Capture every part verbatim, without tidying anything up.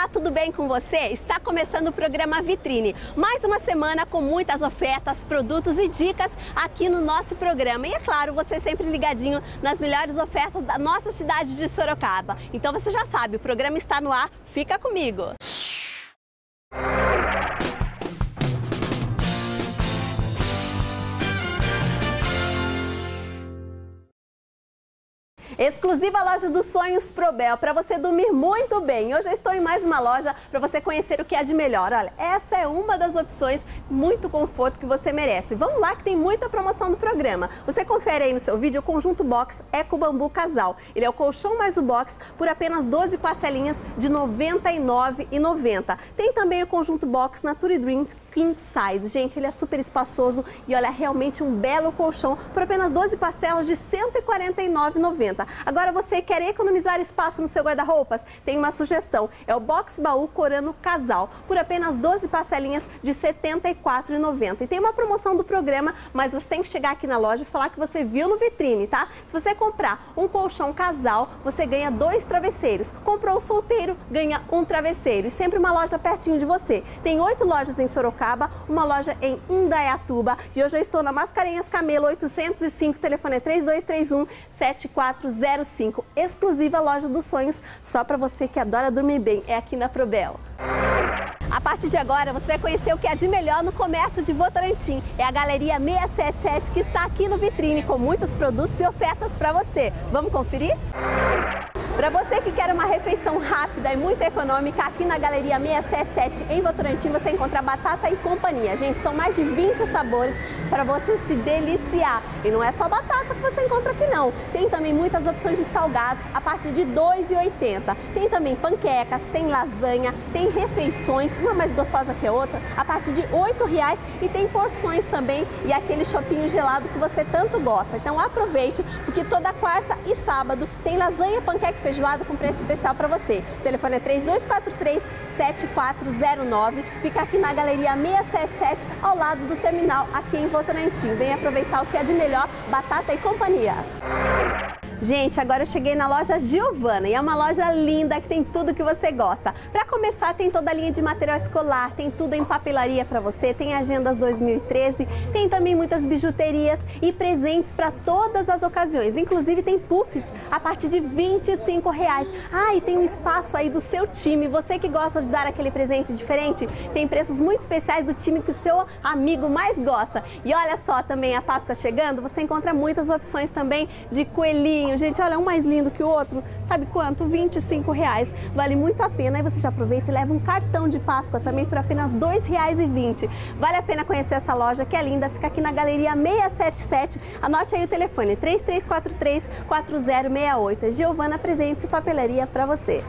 Olá, tudo bem com você? Está começando o programa Vitrine. Mais uma semana com muitas ofertas, produtos e dicas aqui no nosso programa. E é claro, você sempre ligadinho nas melhores ofertas da nossa cidade de Sorocaba. Então você já sabe, o programa está no ar, fica comigo! Exclusiva loja dos sonhos Probel, para você dormir muito bem. Hoje eu estou em mais uma loja para você conhecer o que é de melhor. Olha, essa é uma das opções, muito conforto que você merece. Vamos lá que tem muita promoção do programa. Você confere aí no seu vídeo o conjunto box Eco Bambu Casal. Ele é o colchão mais o box por apenas doze parcelinhas de noventa e nove reais e noventa centavos. Tem também o conjunto box Nature Dreams King Size. Gente, ele é super espaçoso e olha, realmente um belo colchão por apenas doze parcelas de cento e quarenta e nove reais e noventa centavos. Agora você quer economizar espaço no seu guarda-roupas? Tem uma sugestão, é o Box Baú Corano Casal, por apenas doze parcelinhas de setenta e quatro reais e noventa centavos. E tem uma promoção do programa, mas você tem que chegar aqui na loja e falar que você viu no Vitrine, tá? Se você comprar um colchão casal, você ganha dois travesseiros. Comprou o solteiro, ganha um travesseiro. E sempre uma loja pertinho de você. Tem oito lojas em Sorocaba, uma loja em Indaiatuba. E hoje eu estou na Mascarenhas Camelo oitocentos e cinco, telefone é três dois três um, sete quatro zero cinco. Exclusiva loja dos sonhos, só para você que adora dormir bem, é aqui na Probel. A partir de agora, você vai conhecer o que é de melhor no comércio de Votorantim. É a Galeria seiscentos e setenta e sete que está aqui no Vitrine com muitos produtos e ofertas para você. Vamos conferir? Para você que quer uma refeição rápida e muito econômica, aqui na Galeria seiscentos e setenta e sete em Votorantim você encontra batata e companhia. Gente, são mais de vinte sabores para você se deliciar. E não é só batata que você encontra aqui não. Tem também muitas opções de salgados a partir de dois reais e oitenta centavos. Tem também panquecas, tem lasanha, tem refeições, uma mais gostosa que a outra, a partir de oito reais, e tem porções também e aquele chopinho gelado que você tanto gosta. Então aproveite, porque toda quarta e sábado tem lasanha, panqueca e feijoada com preço especial para você. O telefone é três dois quatro três, sete quatro zero nove, fica aqui na Galeria seiscentos e setenta e sete, ao lado do terminal aqui em Votorantim. Vem aproveitar o que é de melhor, batata e companhia. Gente, agora eu cheguei na loja Giovana e é uma loja linda que tem tudo que você gosta. Para começar, tem toda a linha de material escolar, tem tudo em papelaria para você, tem agendas dois mil e treze, tem também muitas bijuterias e presentes para todas as ocasiões. Inclusive tem puffs a partir de vinte e cinco reais. Ah, e tem um espaço aí do seu time. Você que gosta de dar aquele presente diferente, tem preços muito especiais do time que o seu amigo mais gosta. E olha só, também a Páscoa chegando, você encontra muitas opções também de coelhinho. Gente, olha, um mais lindo que o outro, sabe quanto? vinte e cinco reais, vale muito a pena. Aí você já aproveita e leva um cartão de Páscoa também por apenas dois reais e vinte centavos. Vale a pena conhecer essa loja que é linda, fica aqui na Galeria seiscentos e setenta e sete, anote aí o telefone, três três quatro três, quatro zero seis oito, é Giovana Presentes e Papelaria para você.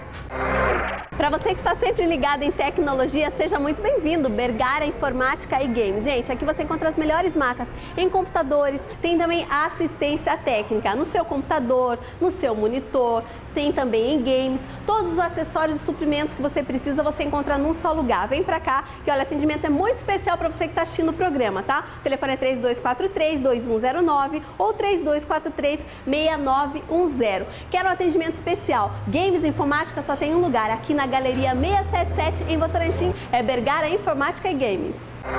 Para você que está sempre ligado em tecnologia, seja muito bem-vindo, Bergara Informática e Games. Gente, aqui você encontra as melhores marcas em computadores, tem também assistência técnica no seu computador, no seu monitor, tem também em games, todos os acessórios e suprimentos que você precisa você encontra num só lugar. Vem pra cá, que olha, o atendimento é muito especial para você que está assistindo o programa, tá? O telefone é três dois quatro três, dois um zero nove ou três dois quatro três, seis nove um zero. Quero um atendimento especial? Games e Informática só tem um lugar, aqui na Galeria seiscentos e setenta e sete em Votorantim, é Bergara Informática e Games.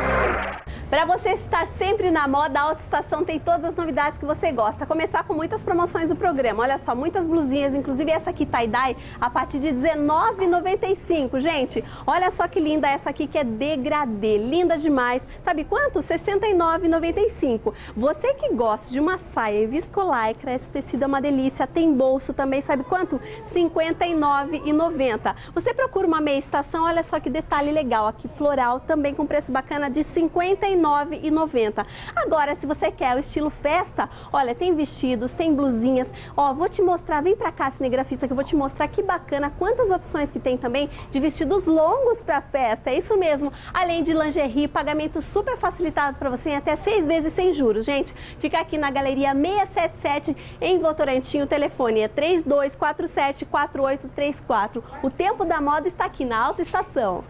Para você estar sempre na moda, a Alta Estação tem todas as novidades que você gosta. A começar com muitas promoções do programa. Olha só, muitas blusinhas, inclusive essa aqui tie-dye, a partir de dezenove reais e noventa e cinco centavos. Gente, olha só que linda essa aqui que é degradê, linda demais. Sabe quanto? sessenta e nove reais e noventa e cinco centavos. Você que gosta de uma saia viscolaicra, esse tecido é uma delícia, tem bolso também, sabe quanto? cinquenta e nove reais e noventa centavos. Você procura uma meia estação, olha só que detalhe legal, aqui floral, também com preço bacana de cinquenta e nove reais e noventa centavos. Agora, se você quer o estilo festa, olha, tem vestidos, tem blusinhas. Ó, vou te mostrar, vem pra cá, cinegrafista, que eu vou te mostrar que bacana, quantas opções que tem também de vestidos longos pra festa. É isso mesmo, além de lingerie, pagamento super facilitado pra você em até seis vezes sem juros. Gente, fica aqui na Galeria seiscentos e setenta e sete em Votorantim, o telefone é três dois quatro sete, quatro oito três quatro. O tempo da moda está aqui na Alta Estação.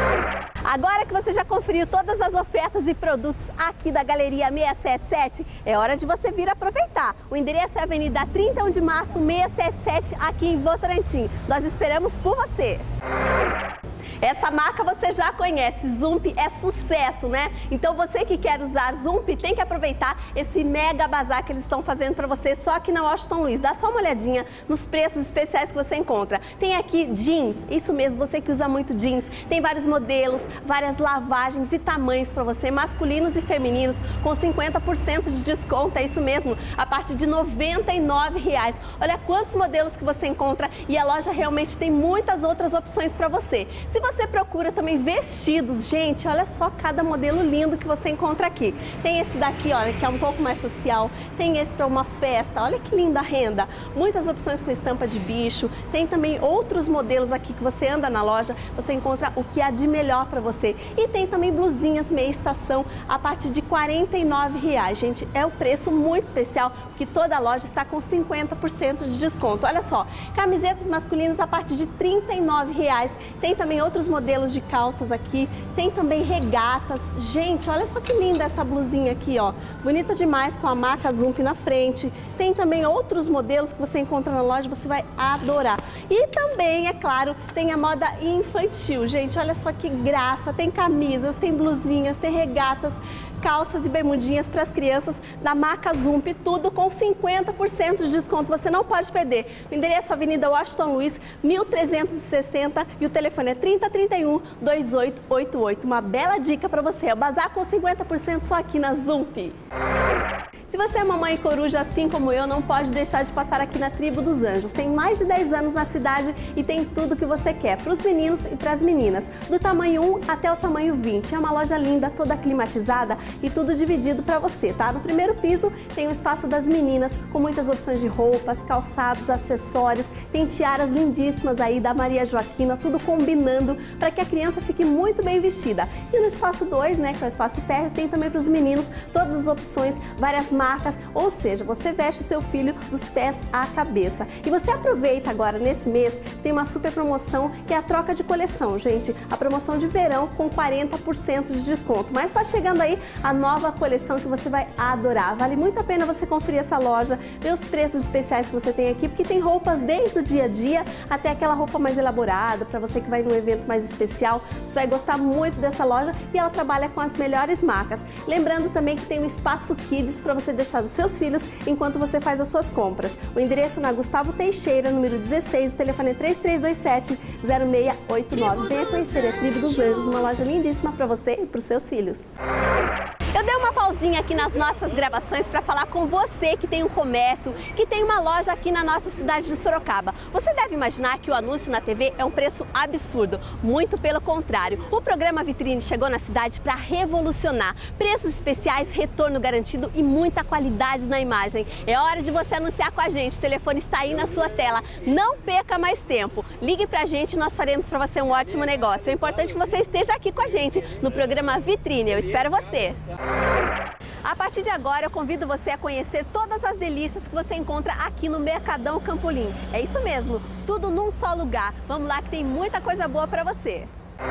Agora que você já conferiu todas as ofertas e produtos aqui da Galeria seiscentos e setenta e sete, é hora de você vir aproveitar. O endereço é a Avenida trinta e um de março, seiscentos e setenta e sete, aqui em Votorantim. Nós esperamos por você! Essa marca você já conhece, Zump é sucesso, né? Então você que quer usar Zump tem que aproveitar esse mega bazar que eles estão fazendo para você só aqui na Washington Luiz. Dá só uma olhadinha nos preços especiais que você encontra. Tem aqui jeans, isso mesmo, você que usa muito jeans. Tem vários modelos, várias lavagens e tamanhos para você, masculinos e femininos, com cinquenta por cento de desconto, é isso mesmo, a partir de noventa e nove reais. Olha quantos modelos que você encontra e a loja realmente tem muitas outras opções para você. Se você procura também vestidos, gente, olha só cada modelo lindo que você encontra aqui. Tem esse daqui, olha, que é um pouco mais social, tem esse para uma festa, olha que linda a renda. Muitas opções com estampa de bicho, tem também outros modelos aqui que você anda na loja, você encontra o que há de melhor para você. E tem também blusinhas meia estação a partir de quarenta e nove reais, gente, é o preço muito especial, porque toda a loja está com cinquenta por cento de desconto. Olha só, camisetas masculinas a partir de trinta e nove reais, tem também outros modelos de calças aqui, tem também regatas. Gente, olha só que linda essa blusinha aqui, ó, bonita demais com a marca Zump na frente. Tem também outros modelos que você encontra na loja, você vai adorar. E também, é claro, tem a moda infantil, gente, olha só que graça, tem camisas, tem blusinhas, tem regatas, calças e bermudinhas para as crianças da marca Zump, tudo com cinquenta por cento de desconto, você não pode perder. O endereço é Avenida Washington Luiz, mil trezentos e sessenta e o telefone é trinta, trinta e um, vinte e oito oitenta e oito. Uma bela dica para você, é o bazar com cinquenta por cento só aqui na Zump. Se você é mamãe coruja assim como eu, não pode deixar de passar aqui na Tribo dos Anjos. Tem mais de dez anos na cidade e tem tudo que você quer para os meninos e para as meninas, do tamanho um até o tamanho vinte. É uma loja linda, toda climatizada e tudo dividido para você, tá? No primeiro piso tem o espaço das meninas, com muitas opções de roupas, calçados, acessórios, tem tiaras lindíssimas aí da Maria Joaquina, tudo combinando para que a criança fique muito bem vestida. E no espaço dois, né, que é o espaço térreo, tem também para os meninos todas as opções, várias marcas, ou seja, você veste o seu filho dos pés à cabeça. E você aproveita agora, nesse mês, tem uma super promoção que é a troca de coleção, gente. A promoção de verão com quarenta por cento de desconto. Mas está chegando aí a nova coleção que você vai adorar. Vale muito a pena você conferir essa loja, ver os preços especiais que você tem aqui, porque tem roupas desde o dia a dia até aquela roupa mais elaborada, para você que vai num evento mais especial. Você vai gostar muito dessa loja e ela trabalha com as melhores marcas. Lembrando também que tem um espaço Kids para você deixar os seus filhos enquanto você faz as suas compras. O endereço é na Gustavo Teixeira, número dezesseis, o telefone é três três dois sete, zero seis oito nove. Venha conhecer a Tribo dos Anjos, uma loja lindíssima para você e para os seus filhos. Eu dei uma pausinha aqui nas nossas gravações para falar com você que tem um comércio, que tem uma loja aqui na nossa cidade de Sorocaba. Você deve imaginar que o anúncio na T V é um preço absurdo. Muito pelo contrário. O programa Vitrine chegou na cidade para revolucionar. Preços especiais, retorno garantido e muita qualidade na imagem. É hora de você anunciar com a gente. O telefone está aí na sua tela. Não perca mais tempo. Ligue pra gente e nós faremos para você um ótimo negócio. É importante que você esteja aqui com a gente no programa Vitrine. Eu espero você. A partir de agora, eu convido você a conhecer todas as delícias que você encontra aqui no Mercadão Campolim. É isso mesmo, tudo num só lugar. Vamos lá que tem muita coisa boa para você.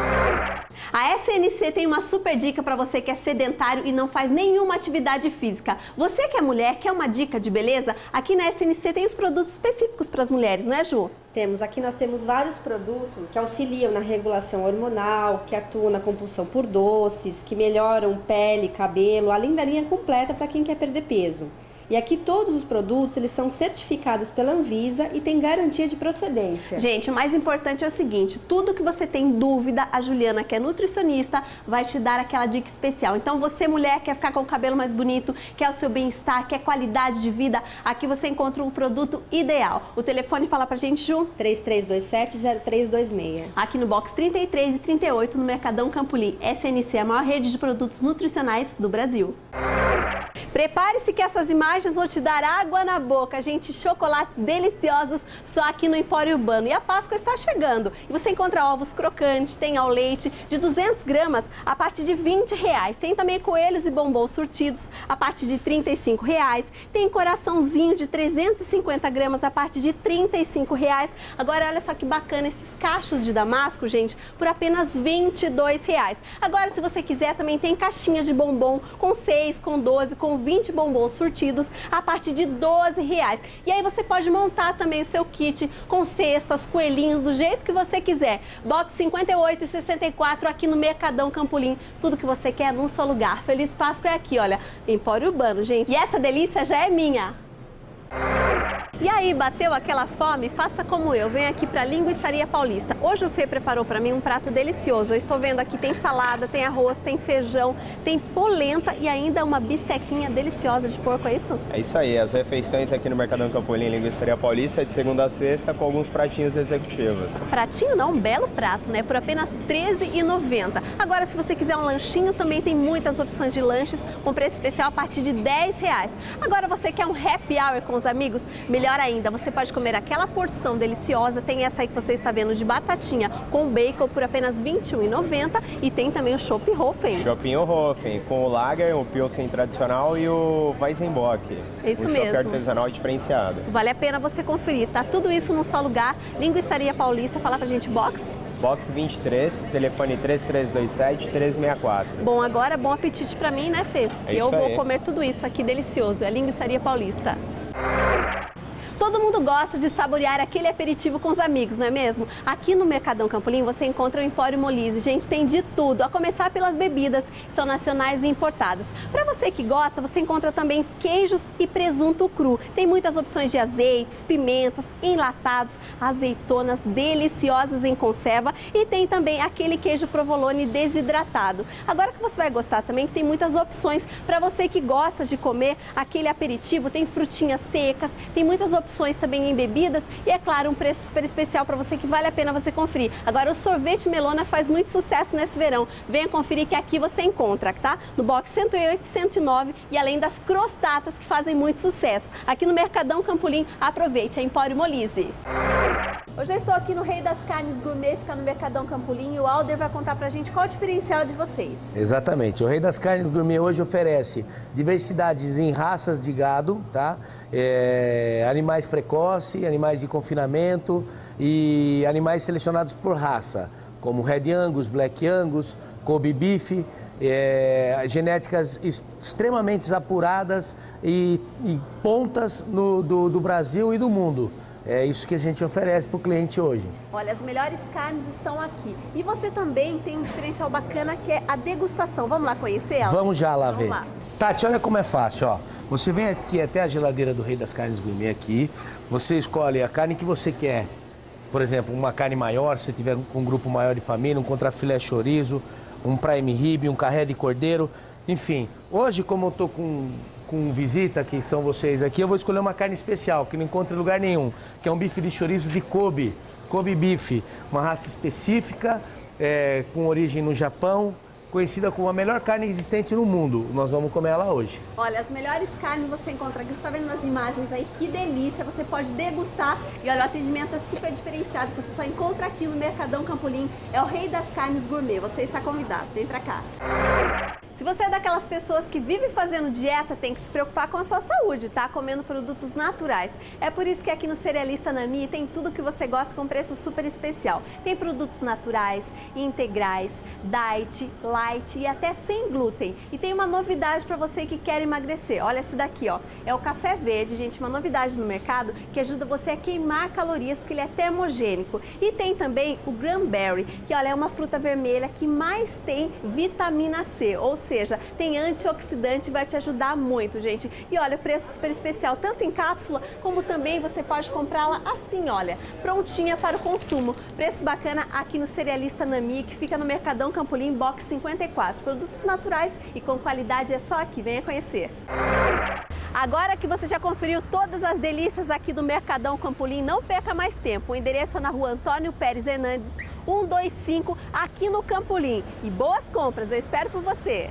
A S N C tem uma super dica para você que é sedentário e não faz nenhuma atividade física. Você que é mulher, quer uma dica de beleza? Aqui na S N C tem os produtos específicos para as mulheres, não é, Ju? Temos, aqui nós temos vários produtos que auxiliam na regulação hormonal, que atuam na compulsão por doces, que melhoram pele, cabelo, além da linha completa para quem quer perder peso. E aqui todos os produtos, eles são certificados pela Anvisa e tem garantia de procedência. Gente, o mais importante é o seguinte, tudo que você tem dúvida, a Juliana, que é nutricionista, vai te dar aquela dica especial. Então você, mulher, quer ficar com o cabelo mais bonito, quer o seu bem-estar, quer qualidade de vida, aqui você encontra um produto ideal. O telefone fala pra gente, Ju? três três dois sete, zero três dois seis. Aqui no box trinta e três e trinta e oito, no Mercadão Campolim. S N C é a maior rede de produtos nutricionais do Brasil. Prepare-se que essas imagens vão te dar água na boca, gente, chocolates deliciosos só aqui no Empório Urbano. E a Páscoa está chegando e você encontra ovos crocantes, tem ao leite de duzentos gramas a partir de vinte reais. Tem também coelhos e bombons surtidos a partir de trinta e cinco reais. Tem coraçãozinho de trezentos e cinquenta gramas a partir de trinta e cinco reais. Agora olha só que bacana esses cachos de damasco, gente, por apenas vinte e dois reais. Agora se você quiser também tem caixinhas de bombom com seis, com doze, com vinte bombons surtidos a partir de doze reais. E aí você pode montar também o seu kit com cestas, coelhinhos, do jeito que você quiser. Box cinquenta e oito e sessenta e quatro aqui no Mercadão Campolim. Tudo que você quer num só lugar. Feliz Páscoa é aqui, olha, Empório Urbano, gente. E essa delícia já é minha. E aí, bateu aquela fome? Faça como eu, vem aqui para a Linguiçaria Paulista. Hoje o Fê preparou para mim um prato delicioso. Eu estou vendo aqui, tem salada, tem arroz, tem feijão, tem polenta e ainda uma bistequinha deliciosa de porco, é isso? É isso aí, as refeições aqui no Mercadão Campolim Linguiçaria Paulista é de segunda a sexta com alguns pratinhos executivos. Pratinho não, um belo prato, né? Por apenas treze reais e noventa centavos. Agora, se você quiser um lanchinho, também tem muitas opções de lanches com preço especial a partir de dez reais. Agora, você quer um happy hour com os amigos? Melhor ainda, você pode comer aquela porção deliciosa, tem essa aí que você está vendo de batatinha com bacon por apenas vinte e um reais e noventa centavos e tem também o Schopphofen. Schopphofen, com o Lager, o Pilsen tradicional e o Weizenbock. É isso o mesmo. chopp artesanal diferenciado. Vale a pena você conferir, tá? Tudo isso num só lugar, Linguiçaria Paulista. Fala pra gente, box? Box vinte e três, telefone três três dois sete, três seis quatro. Bom, agora bom apetite pra mim, né, Fê? É Eu vou aí. comer tudo isso aqui delicioso, é a Linguiçaria Paulista. Todo mundo gosta de saborear aquele aperitivo com os amigos, não é mesmo? Aqui no Mercadão Campolim você encontra o Empório Molise. Gente, tem de tudo, a começar pelas bebidas, que são nacionais e importadas. Para você que gosta, você encontra também queijos e presunto cru. Tem muitas opções de azeites, pimentas, enlatados, azeitonas deliciosas em conserva e tem também aquele queijo provolone desidratado. Agora que você vai gostar também, que tem muitas opções para você que gosta de comer aquele aperitivo, tem frutinhas secas, tem muitas opções também em bebidas e, é claro, um preço super especial para você que vale a pena você conferir. Agora, o sorvete melona faz muito sucesso nesse verão. Venha conferir que aqui você encontra, tá? No box cento e oito e cento e nove e além das crostatas que fazem muito sucesso. Aqui no Mercadão Campolim, aproveite, é Empório Molise. Hoje eu estou aqui no Rei das Carnes Gourmet, fica no Mercadão Campolim, e o Alder vai contar pra gente qual é o diferencial de vocês. Exatamente. O Rei das Carnes Gourmet hoje oferece diversidades em raças de gado, tá? É, animais precoces, animais de confinamento e animais selecionados por raça, como Red Angus, Black Angus, Kobe Beef, é, genéticas extremamente apuradas e, e pontas no, do, do Brasil e do mundo. É isso que a gente oferece para o cliente hoje. Olha, as melhores carnes estão aqui. E você também tem um diferencial bacana que é a degustação. Vamos lá conhecer ela? Vamos já lá Vamos ver. Lá. Tati, olha como é fácil, ó. Você vem aqui até a geladeira do Rei das Carnes Gourmet aqui, você escolhe a carne que você quer. Por exemplo, uma carne maior, se tiver um grupo maior de família, um contrafilé chorizo, um prime rib, um carré de cordeiro, enfim. Hoje, como eu tô com... com visita, que são vocês aqui, eu vou escolher uma carne especial, que não encontra em lugar nenhum, que é um bife de chorizo de Kobe, Kobe Beef, uma raça específica, é, com origem no Japão, conhecida como a melhor carne existente no mundo. Nós vamos comer ela hoje. Olha, as melhores carnes você encontra aqui, você está vendo nas imagens aí, que delícia, você pode degustar e olha, o atendimento é super diferenciado, que você só encontra aqui no Mercadão Campolim, é o Rei das Carnes Gourmet, você está convidado, vem pra cá. Se você é daquelas pessoas que vive fazendo dieta, tem que se preocupar com a sua saúde, tá? Comendo produtos naturais. É por isso que aqui no Cerealista Nami tem tudo que você gosta com preço super especial. Tem produtos naturais, integrais, diet, light e até sem glúten. E tem uma novidade para você que quer emagrecer. Olha esse daqui, ó. É o café verde, gente, uma novidade no mercado que ajuda você a queimar calorias porque ele é termogênico. E tem também o cranberry, que olha, é uma fruta vermelha que mais tem vitamina C, ou seja, seja, tem antioxidante e vai te ajudar muito, gente. E olha, preço super especial, tanto em cápsula, como também você pode comprá-la assim, olha, prontinha para o consumo. Preço bacana aqui no Cerealista Nami, que fica no Mercadão Campolim, box cinquenta e quatro. Produtos naturais e com qualidade é só aqui, venha conhecer. Agora que você já conferiu todas as delícias aqui do Mercadão Campolim, não perca mais tempo. O endereço é na rua Antônio Pérez Hernandes, cento e vinte e cinco, aqui no Campolim. E boas compras, eu espero por você.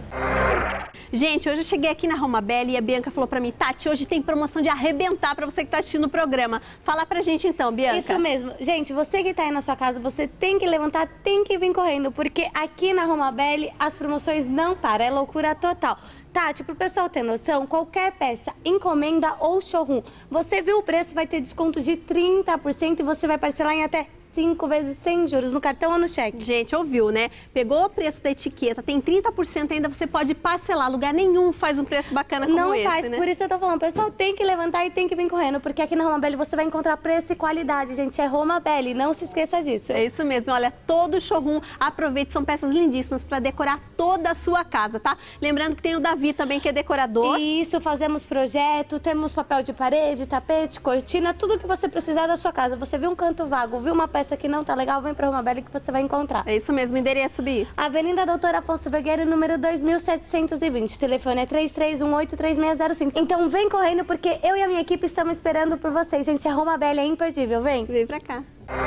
Gente, hoje eu cheguei aqui na Roma Belle e a Bianca falou pra mim, Tati, hoje tem promoção de arrebentar pra você que tá assistindo o programa. Fala pra gente então, Bianca. Isso mesmo. Gente, você que tá aí na sua casa, você tem que levantar, tem que vir correndo, porque aqui na Roma Belle as promoções não param, é loucura total. Tati, pro pessoal ter noção, qualquer peça, encomenda ou showroom, você viu o preço, vai ter desconto de trinta por cento e você vai parcelar em até cinco vezes sem juros, no cartão ou no cheque. Gente, ouviu, né? Pegou o preço da etiqueta, tem trinta por cento ainda, você pode parcelar. Lugar nenhum faz um preço bacana como Não esse, faz, né? por isso eu tô falando, o pessoal tem que levantar e tem que vir correndo, porque aqui na Roma Belli você vai encontrar preço e qualidade, gente, é Roma Belli, não se esqueça disso. É isso mesmo, olha, todo showroom, aproveite, são peças lindíssimas para decorar toda a sua casa, tá? Lembrando que tem o Davi também, que é decorador. Isso, fazemos projeto, temos papel de parede, tapete, cortina, tudo que você precisar da sua casa. Você viu um canto vago, viu uma peça que não tá legal, vem pra Roma Belli que você vai encontrar. É isso mesmo, endereço, Bi. Avenida Doutor Afonso Vergueiro, número dois mil setecentos e vinte. Telefone é três três um oito, três seis zero cinco. Então vem correndo, porque eu e a minha equipe estamos esperando por vocês. Gente, a Roma Belli é imperdível, vem. Vem pra cá.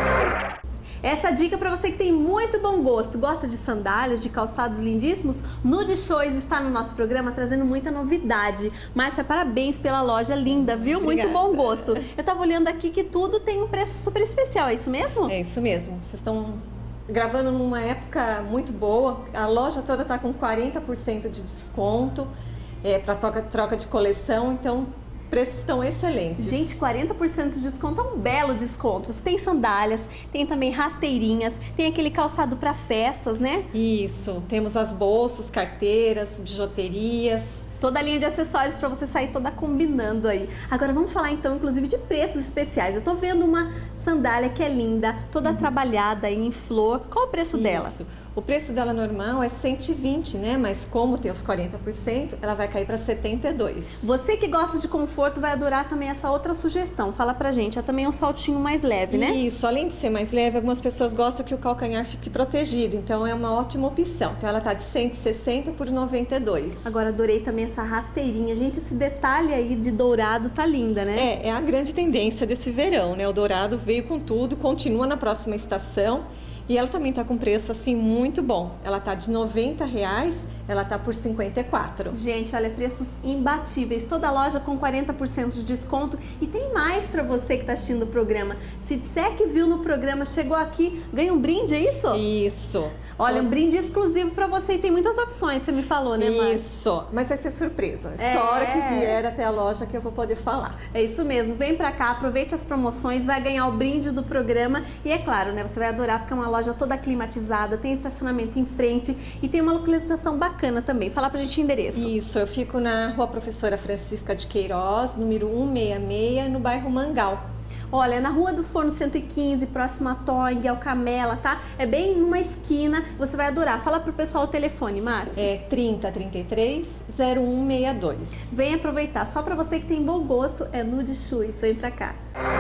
Essa dica para você que tem muito bom gosto, gosta de sandálias, de calçados lindíssimos, Nude Shoes está no nosso programa trazendo muita novidade. Márcia, parabéns pela loja linda, viu? Obrigada. Muito bom gosto. Eu tava olhando aqui que tudo tem um preço super especial, é isso mesmo? É isso mesmo. Vocês estão gravando numa época muito boa. A loja toda está com quarenta por cento de desconto é, para troca, troca de coleção, então preços estão excelentes. Gente, quarenta por cento de desconto é um belo desconto. Você tem sandálias, tem também rasteirinhas, tem aquele calçado para festas, né? Isso, temos as bolsas, carteiras, bijuterias. Toda a linha de acessórios para você sair toda combinando aí. Agora vamos falar então, inclusive, de preços especiais. Eu tô vendo uma sandália que é linda, toda uhum. trabalhada em flor. Qual o preço Isso. dela? O preço dela normal é cento e vinte, né? Mas como tem os quarenta por cento, ela vai cair para setenta e dois. Você que gosta de conforto vai adorar também essa outra sugestão. Fala pra gente, é também um saltinho mais leve, né? Isso, além de ser mais leve, algumas pessoas gostam que o calcanhar fique protegido, então é uma ótima opção. Então ela tá de cento e sessenta por noventa e dois. Agora adorei também essa rasteirinha. Gente, esse detalhe aí de dourado tá linda, né? É, é a grande tendência desse verão, né? O dourado veio com tudo, continua na próxima estação. E ela também tá com preço assim muito bom. Ela tá de noventa reais, ela tá por cinquenta e quatro. Gente, olha, preços imbatíveis. Toda loja com quarenta por cento de desconto. E tem mais pra você que tá assistindo o programa. Se disser que viu no programa, chegou aqui, ganha um brinde, é isso? Isso. Olha, um brinde exclusivo pra você e tem muitas opções, você me falou, né, Márcia? Isso, mas vai ser surpresa. É. Só a hora que vier até a loja que eu vou poder falar. É isso mesmo, vem pra cá, aproveite as promoções, vai ganhar o brinde do programa e é claro, né, você vai adorar porque é uma loja toda climatizada, tem estacionamento em frente e tem uma localização bacana também. Fala pra gente o endereço. Isso, eu fico na Rua Professora Francisca de Queiroz, número cento e sessenta e seis, no bairro Mangal. Olha, na Rua do Forno cento e quinze, próximo a Tong, ao Camela, tá? É bem numa esquina, você vai adorar. Fala pro pessoal o telefone, Márcia. É trinta, trinta e três, zero um sessenta e dois. Vem aproveitar, só pra você que tem bom gosto, é Nude Shoes, vem pra cá.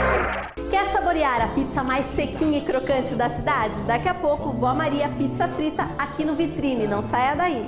Quer saborear a pizza mais sequinha e crocante da cidade? Daqui a pouco, Vó Maria Pizza Frita aqui no Vitrine, não saia daí.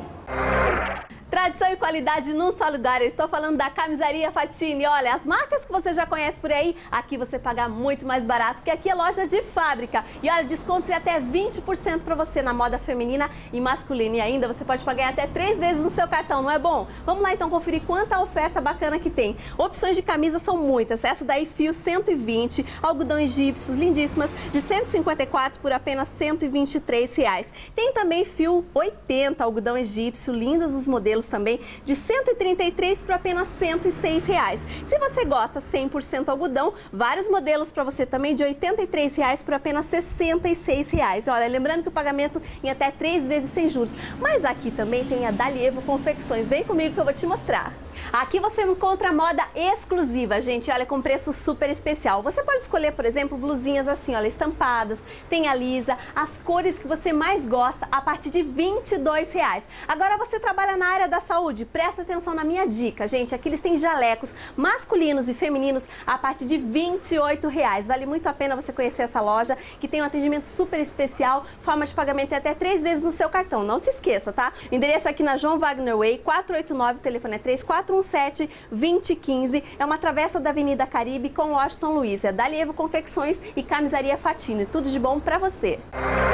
Tradição e qualidade num só lugar. Eu estou falando da Camisaria Fatini. Olha, as marcas que você já conhece por aí, aqui você paga muito mais barato, porque aqui é loja de fábrica. E olha, descontos de até vinte por cento para você na moda feminina e masculina. E ainda você pode pagar até três vezes no seu cartão, não é bom? Vamos lá então conferir quanta oferta bacana que tem. Opções de camisa são muitas. Essa daí, fio cento e vinte, algodão egípcios lindíssimas, de cento e cinquenta e quatro por apenas cento e vinte e três reais. Tem também fio oitenta, algodão egípcio, lindas os modelos também, de cento e trinta e três por apenas cento e seis reais. Se você gosta cem por cento algodão, vários modelos para você também de oitenta e três reais por apenas sessenta e seis reais. Olha, lembrando que o pagamento em até três vezes sem juros. Mas aqui também tem a Dalievo Confecções. Vem comigo que eu vou te mostrar. Aqui você encontra moda exclusiva, gente, olha, com preço super especial. Você pode escolher, por exemplo, blusinhas assim, olha, estampadas, tem a lisa, as cores que você mais gosta a partir de vinte e dois reais. Agora você trabalha na área da saúde, presta atenção na minha dica, gente, aqui eles têm jalecos masculinos e femininos a partir de vinte e oito reais. Vale muito a pena você conhecer essa loja, que tem um atendimento super especial, forma de pagamento é até três vezes no seu cartão, não se esqueça, tá? O endereço aqui na João Wagner Way, quatrocentos e oitenta e nove, o telefone é três quatro um sete, dois zero um cinco, é uma travessa da Avenida Caribe com Washington Luiz. É Dalievo Confecções e Camisaria Fatini. Tudo de bom pra você. A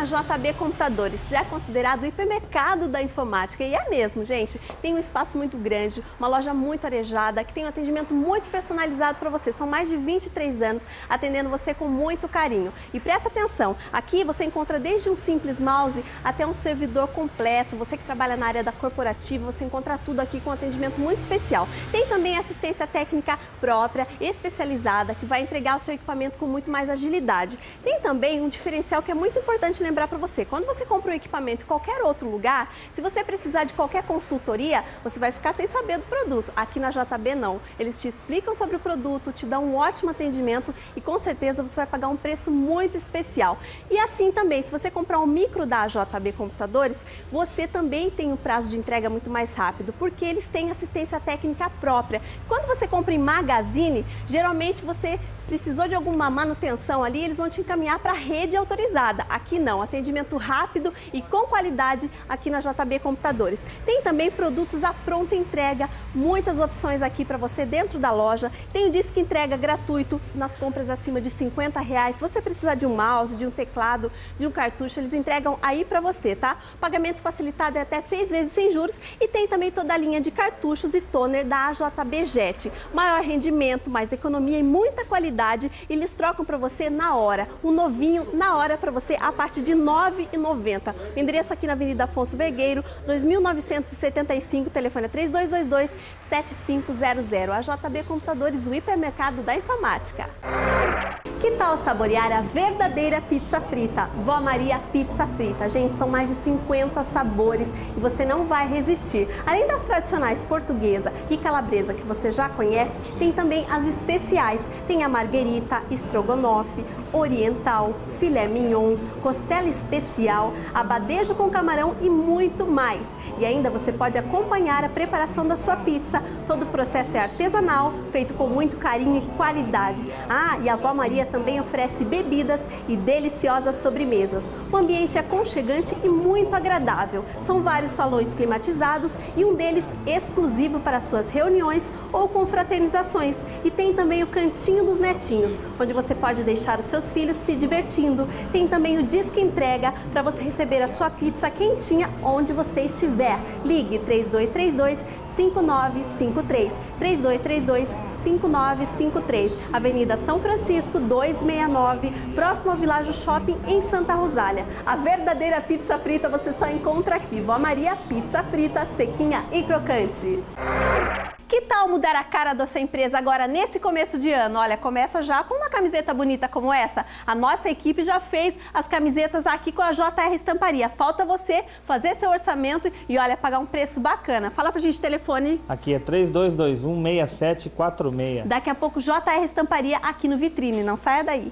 na J B Computadores, já é considerado o hipermercado da informática. E é mesmo, gente. Tem um espaço muito grande, uma loja muito arejada, que tem um atendimento muito personalizado para você. São mais de vinte e três anos atendendo você com muito carinho. E presta atenção, aqui você encontra desde um simples mouse até um servidor completo. Você que trabalha na área da corporativa, você encontra tudo aqui com um atendimento muito especial. Tem também assistência técnica própria, especializada, que vai entregar o seu equipamento com muito mais agilidade. Tem também um diferencial que é muito importante lembrar para você. Quando você compra um equipamento em qualquer outro lugar, se você precisar de qualquer consultoria, você vai ficar sem saber do produto. Aqui na J B não. Eles te explicam sobre o produto, te dão um ótimo atendimento e com certeza você vai pagar um preço muito especial. E assim também, se você comprar um micro da J B Computadores, você também tem um prazo de entrega muito mais rápido, porque eles têm assistência técnica própria. Quando você compra em Magazine, geralmente você precisou de alguma manutenção ali, eles vão te encaminhar para a rede autorizada. Aqui não, atendimento rápido e com qualidade aqui na J B Computadores. Tem também produtos à pronta entrega, muitas opções aqui para você dentro da loja. Tem o disque entrega gratuito nas compras acima de cinquenta reais. Se você precisar de um mouse, de um teclado, de um cartucho, eles entregam aí para você, tá? Pagamento facilitado é até seis vezes sem juros e tem também toda a linha de cartuchos e toner da A J B Jet. Maior rendimento, mais economia e muita qualidade. E eles trocam para você na hora, um novinho na hora para você a partir de nove reais e noventa centavos. O endereço aqui na Avenida Afonso Vergueiro, dois mil novecentos e setenta e cinco, telefone é três dois dois dois, sete cinco zero zero. A J B Computadores, o hipermercado da informática. Que tal saborear a verdadeira pizza frita? Vó Maria Pizza Frita. Gente, são mais de cinquenta sabores e você não vai resistir. Além das tradicionais portuguesa e calabresa que você já conhece, tem também as especiais. Tem a marguerita, estrogonofe, oriental, filé mignon, costela especial, abadejo com camarão e muito mais. E ainda você pode acompanhar a preparação da sua pizza. Todo o processo é artesanal, feito com muito carinho e qualidade. Ah, e a Vó Maria também oferece bebidas e deliciosas sobremesas. O ambiente é aconchegante e muito agradável. São vários salões climatizados e um deles exclusivo para suas reuniões ou confraternizações. E tem também o Cantinho dos Netinhos, onde você pode deixar os seus filhos se divertindo. Tem também o Disque Entrega para você receber a sua pizza quentinha onde você estiver. Ligue três dois três dois, cinco nove cinco três, três dois três dois, cinco nove cinco três, Avenida São Francisco duzentos e sessenta e nove, próximo ao Világio Shopping em Santa Rosália. A verdadeira pizza frita você só encontra aqui. Vó Maria Pizza Frita, sequinha e crocante. Que tal mudar a cara da sua empresa agora nesse começo de ano? Olha, começa já com uma camiseta bonita como essa. A nossa equipe já fez as camisetas aqui com a J R Estamparia. Falta você fazer seu orçamento e, olha, pagar um preço bacana. Fala pra gente o telefone. Aqui é três dois dois um, seis sete quatro seis. Daqui a pouco J R Estamparia aqui no Vitrine. Não saia daí.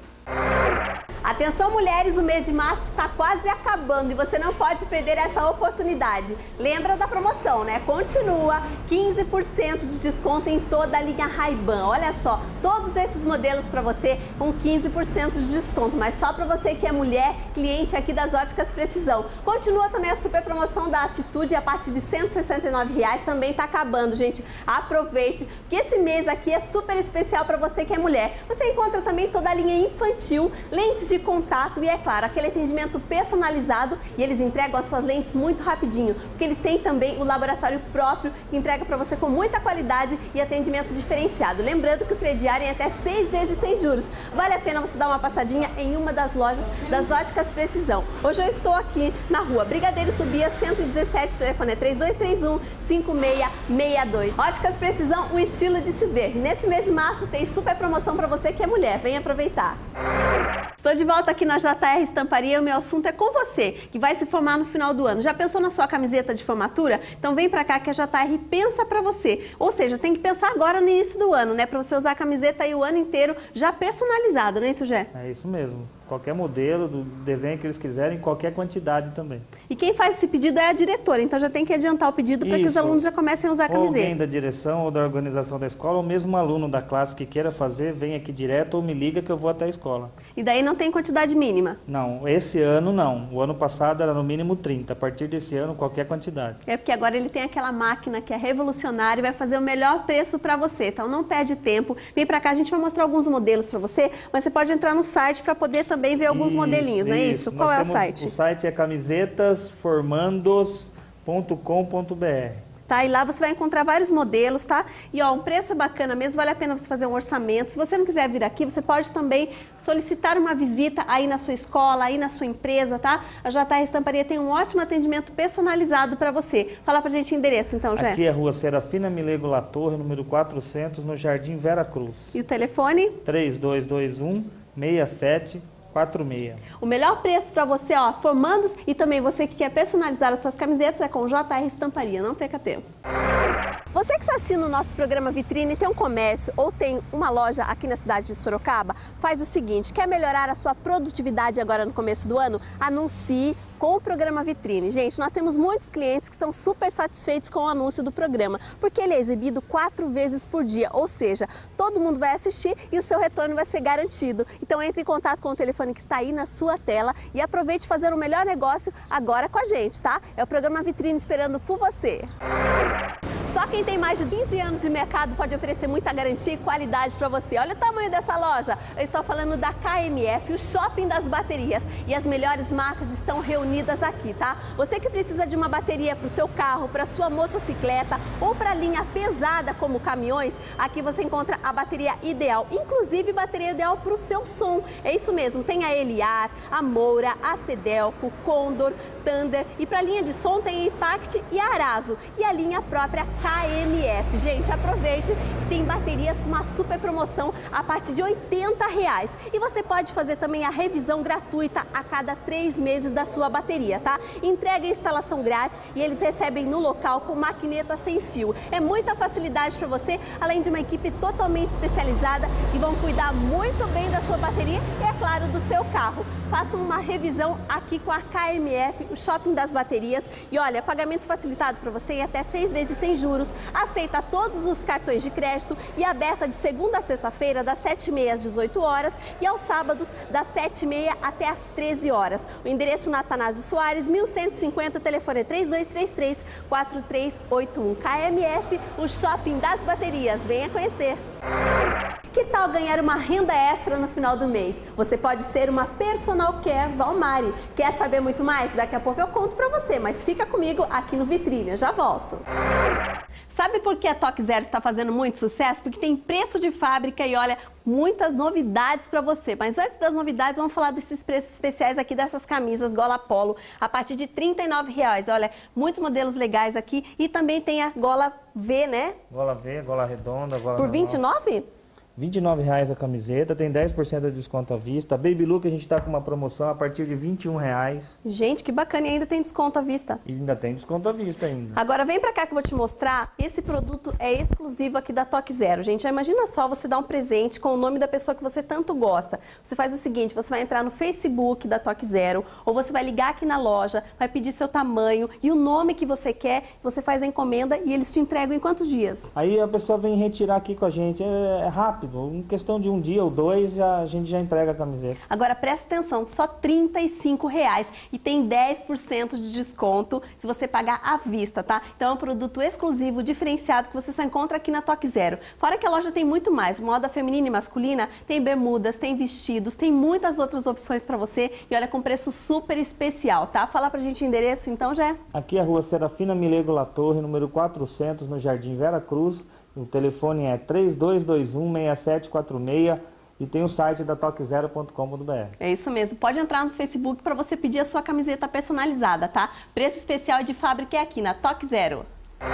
Atenção mulheres, o mês de março está quase acabando e você não pode perder essa oportunidade. Lembra da promoção, né? Continua, quinze por cento de desconto em toda a linha Ray-Ban. Olha só, todos esses modelos para você com quinze por cento de desconto, mas só para você que é mulher, cliente aqui das Óticas Precisão. Continua também a super promoção da Atitude a partir de cento e sessenta e nove reais, também está acabando, gente. Aproveite, porque esse mês aqui é super especial para você que é mulher. Você encontra também toda a linha infantil, lentes de contato e, é claro, aquele atendimento personalizado, e eles entregam as suas lentes muito rapidinho, porque eles têm também o laboratório próprio que entrega para você com muita qualidade e atendimento diferenciado. Lembrando que o crediário é até seis vezes sem juros. Vale a pena você dar uma passadinha em uma das lojas das Óticas Precisão. Hoje eu estou aqui na rua Brigadeiro Tobias cento e dezessete, telefone é três dois três um, cinco seis seis dois. Óticas Precisão, o estilo de se ver. E nesse mês de março tem super promoção para você que é mulher. Vem aproveitar. Estou de volta aqui na J R Estamparia e o meu assunto é com você, que vai se formar no final do ano. Já pensou na sua camiseta de formatura? Então vem pra cá que a J R pensa pra você. Ou seja, tem que pensar agora no início do ano, né? Pra você usar a camiseta aí o ano inteiro já personalizada, não é isso, Gé? É isso mesmo. Qualquer modelo, do desenho que eles quiserem, qualquer quantidade também. E quem faz esse pedido é a diretora, então já tem que adiantar o pedido para que os alunos já comecem a usar a camiseta. Ou alguém da direção ou da organização da escola, ou mesmo um aluno da classe que queira fazer, vem aqui direto ou me liga que eu vou até a escola. E daí não tem quantidade mínima? Não, esse ano não. O ano passado era no mínimo trinta. A partir desse ano, qualquer quantidade. É porque agora ele tem aquela máquina que é revolucionária e vai fazer o melhor preço para você. Então não perde tempo. Vem para cá, a gente vai mostrar alguns modelos para você, mas você pode entrar no site para poder também também ver alguns Isso, modelinhos, não é isso? Qual Nós é o temos- site? O site é camisetas formandos ponto com ponto br. Tá, e lá você vai encontrar vários modelos, tá? E ó, um preço bacana mesmo, vale a pena você fazer um orçamento. Se você não quiser vir aqui, você pode também solicitar uma visita aí na sua escola, aí na sua empresa, tá? A J R Estamparia tem um ótimo atendimento personalizado para você. Fala pra gente o endereço então, Jé. Aqui é Rua Serafina Milego La Torre, número quatrocentos, no Jardim Vera Cruz. E o telefone? três dois dois um, seis sete quatro seis. O melhor preço para você, ó, formandos e também você que quer personalizar as suas camisetas é com o J R Estamparia, não perca tempo. Você que está assistindo o nosso programa Vitrine, tem um comércio ou tem uma loja aqui na cidade de Sorocaba, faz o seguinte, quer melhorar a sua produtividade agora no começo do ano? Anuncie com o programa Vitrine. Gente, nós temos muitos clientes que estão super satisfeitos com o anúncio do programa, porque ele é exibido quatro vezes por dia, ou seja, todo mundo vai assistir e o seu retorno vai ser garantido. Então entre em contato com o telefone que está aí na sua tela e aproveite fazer o melhor negócio agora com a gente, tá? É o programa Vitrine esperando por você. Só quem tem mais de quinze anos de mercado pode oferecer muita garantia e qualidade para você. Olha o tamanho dessa loja. Eu estou falando da K M F, o Shopping das Baterias. E as melhores marcas estão reunidas aqui, tá? Você que precisa de uma bateria para o seu carro, para a sua motocicleta ou para a linha pesada como caminhões, aqui você encontra a bateria ideal, inclusive bateria ideal para o seu som. É isso mesmo, tem a Eliar, a Moura, a Cedelco, Condor, Thunder e para a linha de som tem a Impact e a Arazo e a linha própria K M F. Gente, aproveite, tem baterias com uma super promoção a partir de oitenta reais. E você pode fazer também a revisão gratuita a cada três meses da sua bateria, tá? Entrega e instalação grátis e eles recebem no local com maquineta sem fio. É muita facilidade para você, além de uma equipe totalmente especializada e vão cuidar muito bem da sua bateria e, é claro, do seu carro. Façam uma revisão aqui com a K M F, o Shopping das Baterias. E olha, pagamento facilitado para você em até seis vezes sem juros. Aceita todos os cartões de crédito e aberta de segunda a sexta-feira, das sete e meia às dezoito horas e aos sábados, das sete e meia até às treze horas. O endereço na Atanásio Soares, mil cento e cinquenta, o telefone é três dois três três, quatro três oito um. K M F, o Shopping das Baterias. Venha conhecer! Que tal ganhar uma renda extra no final do mês? Você pode ser uma Personal Care Valmari. Quer saber muito mais? Daqui a pouco eu conto pra você, mas fica comigo aqui no Vitrine, eu já volto. Sabe por que a Toque Zero está fazendo muito sucesso? Porque tem preço de fábrica e olha, muitas novidades para você. Mas antes das novidades, vamos falar desses preços especiais aqui dessas camisas gola polo, a partir de trinta e nove reais. Olha, muitos modelos legais aqui e também tem a gola V, né? Gola V, gola redonda, gola Por vinte e nove reais? vinte e nove reais a camiseta, tem dez por cento de desconto à vista. A Baby Look a gente está com uma promoção a partir de vinte e um reais. Gente, que bacana, e ainda tem desconto à vista. E ainda tem desconto à vista ainda. Agora vem pra cá que eu vou te mostrar. Esse produto é exclusivo aqui da Toque Zero. Gente, já imagina só você dar um presente com o nome da pessoa que você tanto gosta. Você faz o seguinte, você vai entrar no Facebook da Toque Zero ou você vai ligar aqui na loja, vai pedir seu tamanho e o nome que você quer, você faz a encomenda e eles te entregam em quantos dias? Aí a pessoa vem retirar aqui com a gente, é, é rápido. Em questão de um dia ou dois, já, a gente já entrega a camiseta. Agora presta atenção, só trinta e cinco reais e tem dez por cento de desconto se você pagar à vista, tá? Então é um produto exclusivo, diferenciado, que você só encontra aqui na Toque Zero. Fora que a loja tem muito mais, moda feminina e masculina, tem bermudas, tem vestidos, tem muitas outras opções para você e olha, com preço super especial, tá? Fala pra gente o endereço então, Jé. Aqui é a Rua Serafina Milego La Torre, número quatrocentos, no Jardim Vera Cruz. O telefone é três dois dois um, seis sete quatro seis e tem o site da toque zero ponto com ponto br. É isso mesmo. Pode entrar no Facebook para você pedir a sua camiseta personalizada, tá? Preço especial de fábrica é aqui na Toque Zero.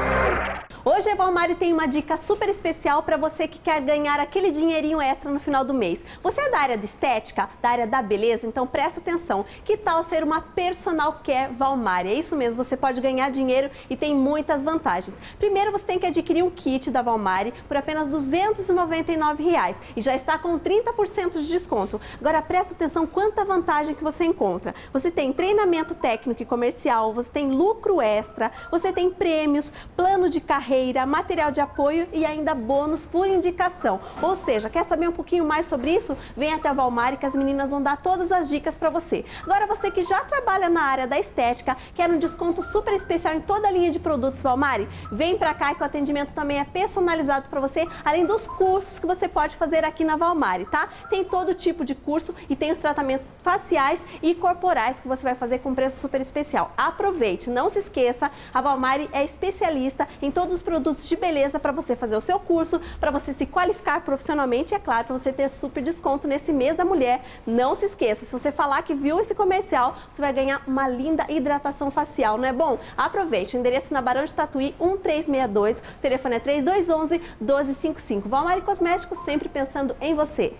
Hoje a Valmari tem uma dica super especial para você que quer ganhar aquele dinheirinho extra no final do mês. Você é da área de estética, da área da beleza? Então presta atenção. Que tal ser uma Personal Care Valmari? É isso mesmo, você pode ganhar dinheiro e tem muitas vantagens. Primeiro você tem que adquirir um kit da Valmari por apenas duzentos e noventa e nove reais e já está com trinta por cento de desconto. Agora presta atenção quanta vantagem que você encontra. Você tem treinamento técnico e comercial, você tem lucro extra, você tem prêmios, plano de carreira, carreira, material de apoio e ainda bônus por indicação. Ou seja, quer saber um pouquinho mais sobre isso? Vem até a Valmari que as meninas vão dar todas as dicas para você. Agora você que já trabalha na área da estética, quer um desconto super especial em toda a linha de produtos Valmari? Vem para cá que o atendimento também é personalizado para você, além dos cursos que você pode fazer aqui na Valmari, tá? Tem todo tipo de curso e tem os tratamentos faciais e corporais que você vai fazer com preço super especial. Aproveite, não se esqueça, a Valmari é especialista em todos os produtos de beleza para você fazer o seu curso, para você se qualificar profissionalmente e, é claro, para você ter super desconto nesse mês da mulher. Não se esqueça, se você falar que viu esse comercial, você vai ganhar uma linda hidratação facial, não é bom? Aproveite, o endereço na Barão de Tatuí um três seis dois, o telefone é três dois um um, doze cinquenta e cinco. Valmari Cosméticos, sempre pensando em você.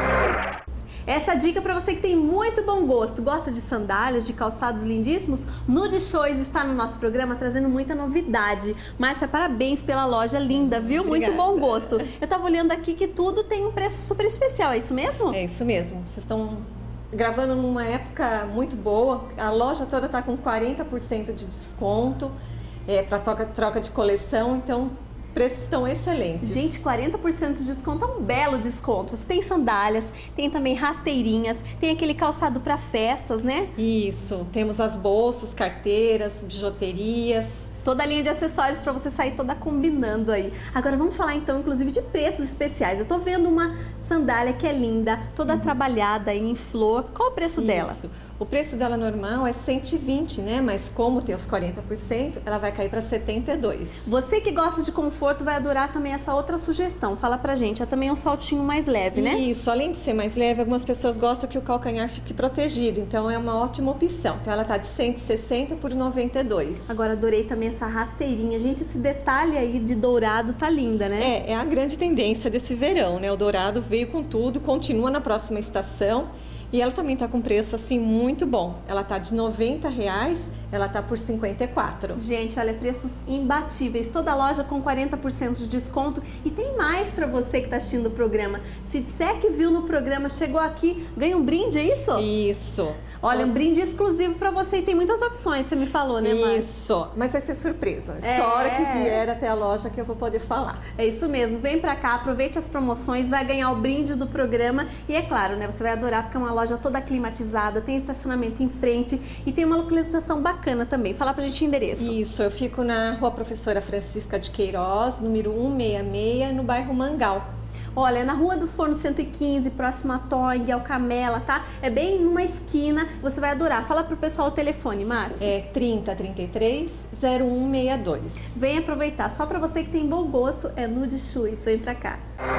Essa dica para você que tem muito bom gosto, gosta de sandálias, de calçados lindíssimos, Nude Shoes está no nosso programa trazendo muita novidade. Márcia, parabéns pela loja linda, viu? Obrigada. Muito bom gosto. Eu estava olhando aqui que tudo tem um preço super especial, é isso mesmo? É isso mesmo. Vocês estão gravando numa época muito boa. A loja toda está com quarenta por cento de desconto é, para troca, troca de coleção, então preços estão excelentes. Gente, quarenta por cento de desconto é um belo desconto. Você tem sandálias, tem também rasteirinhas, tem aquele calçado para festas, né? Isso, temos as bolsas, carteiras, bijuterias. Toda a linha de acessórios para você sair toda combinando aí. Agora vamos falar então, inclusive, de preços especiais. Eu tô vendo uma sandália que é linda, toda uhum. trabalhada aí em flor. Qual o preço Isso. dela? O preço dela normal é cento e vinte, né? Mas como tem os quarenta por cento, ela vai cair para setenta e dois. Você que gosta de conforto vai adorar também essa outra sugestão. Fala pra gente, é também um saltinho mais leve, né? Isso, além de ser mais leve, algumas pessoas gostam que o calcanhar fique protegido, então é uma ótima opção. Então ela tá de cento e sessenta por noventa e dois. Agora adorei também essa rasteirinha. Gente, esse detalhe aí de dourado tá linda, né? É, é a grande tendência desse verão, né? O dourado veio com tudo, continua na próxima estação. E ela também tá com preço assim muito bom. Ela tá de noventa reais, ela tá por cinquenta e quatro. Gente, olha, preços imbatíveis. Toda loja com quarenta por cento de desconto. E tem mais para você que tá assistindo o programa. Se disser que viu no programa, chegou aqui, ganha um brinde, é isso? Isso. Olha, um brinde exclusivo para você e tem muitas opções, você me falou, né, Márcia? Isso, mas vai ser surpresa. É. Só a hora que vier até a loja que eu vou poder falar. É isso mesmo, vem pra cá, aproveite as promoções, vai ganhar o brinde do programa e é claro, né, você vai adorar porque é uma loja toda climatizada, tem estacionamento em frente e tem uma localização bacana também. Fala pra gente o endereço. Isso, eu fico na Rua Professora Francisca de Queiroz, número cento e sessenta e seis, no bairro Mangal. Olha, na Rua do Forno cento e quinze, próximo a Tong, ao Camela, tá? É bem numa esquina, você vai adorar. Fala pro pessoal o telefone, Márcia. É trinta, trinta e três, zero um sessenta e dois. Vem aproveitar, só pra você que tem bom gosto, é Nude Shoes, vem pra cá.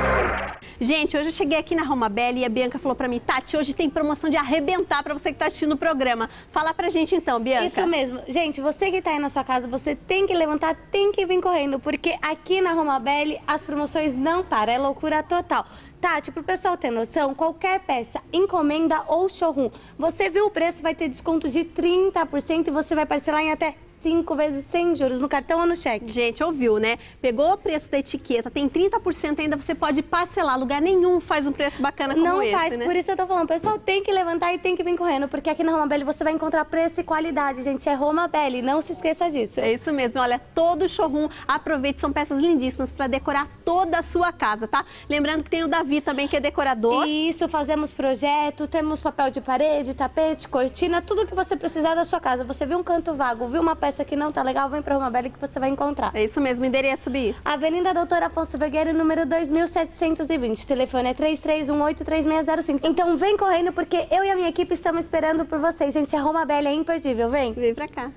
Gente, hoje eu cheguei aqui na Roma Belli e a Bianca falou pra mim, Tati, hoje tem promoção de arrebentar pra você que tá assistindo o programa. Fala pra gente então, Bianca. Isso mesmo. Gente, você que tá aí na sua casa, você tem que levantar, tem que vir correndo, porque aqui na Roma Belli as promoções não param, é loucura total. Tati, pro pessoal ter noção, qualquer peça, encomenda ou showroom, você viu o preço, vai ter desconto de trinta por cento e você vai parcelar em até cinco vezes sem juros, no cartão ou no cheque. Gente, ouviu, né? Pegou o preço da etiqueta, tem trinta por cento ainda, você pode parcelar. Lugar nenhum faz um preço bacana como Não esse, faz, né? por isso eu tô falando, o pessoal tem que levantar e tem que vir correndo, porque aqui na Roma Belli você vai encontrar preço e qualidade, gente, é Roma Belli, não se esqueça disso. É isso mesmo, olha, todo showroom, aproveite, são peças lindíssimas para decorar toda a sua casa, tá? Lembrando que tem o Davi também, que é decorador. Isso, fazemos projeto, temos papel de parede, tapete, cortina, tudo que você precisar da sua casa. Você viu um canto vago, viu uma peça que não tá legal, vem pra Roma Belli que você vai encontrar. É isso mesmo, endereço, Bi? Avenida Doutor Afonso Vergueiro, número dois mil setecentos e vinte. Telefone é três três um oito, três seis zero cinco. Então vem correndo porque eu e a minha equipe estamos esperando por vocês. Gente, a Roma Belli é imperdível, vem. Vem pra cá.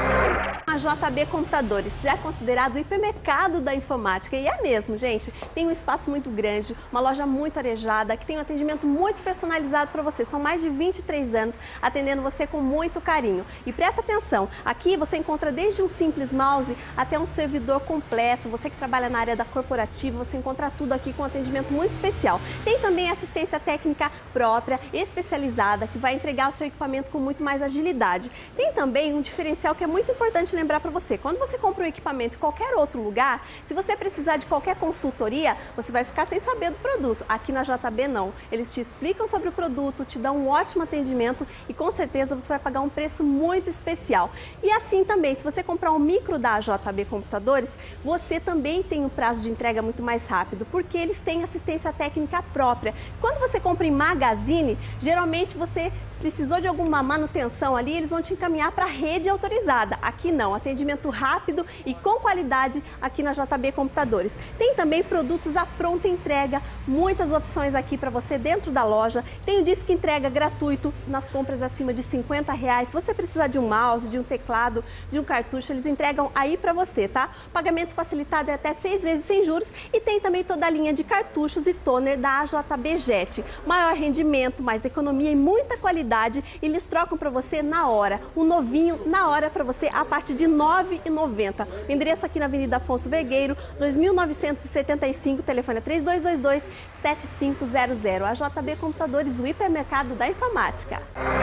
A J B Computadores já é considerado o hipermercado da informática e é mesmo, gente. Tem um espaço muito grande, uma loja muito arejada, que tem um atendimento muito personalizado para você. São mais de vinte e três anos atendendo você com muito carinho. E presta atenção, aqui você encontra desde um simples mouse até um servidor completo. Você que trabalha na área da corporativa, você encontra tudo aqui com um atendimento muito especial. Tem também assistência técnica própria, especializada, que vai entregar o seu equipamento com muito mais agilidade. Tem também um diferencial que é muito importante lembrar lembrar para você, quando você compra um equipamento em qualquer outro lugar, se você precisar de qualquer consultoria, você vai ficar sem saber do produto. Aqui na J B não. Eles te explicam sobre o produto, te dão um ótimo atendimento e com certeza você vai pagar um preço muito especial. E assim também, se você comprar um micro da J B Computadores, você também tem um prazo de entrega muito mais rápido, porque eles têm assistência técnica própria. Quando você compra em Magazine, geralmente você precisou de alguma manutenção ali, eles vão te encaminhar para a rede autorizada. Aqui não, atendimento rápido e com qualidade aqui na J B Computadores. Tem também produtos à pronta entrega, muitas opções aqui para você dentro da loja. Tem o disque entrega gratuito nas compras acima de cinquenta reais. Se você precisar de um mouse, de um teclado, de um cartucho, eles entregam aí para você, tá? Pagamento facilitado é até seis vezes sem juros e tem também toda a linha de cartuchos e toner da A J B Jet. Maior rendimento, mais economia e muita qualidade. E eles trocam para você na hora, um novinho na hora para você a partir de nove reais e noventa centavos. O endereço aqui na Avenida Afonso Vergueiro, dois mil novecentos e setenta e cinco, telefone é três dois dois dois, sete cinco zero zero. A J B Computadores, o hipermercado da informática.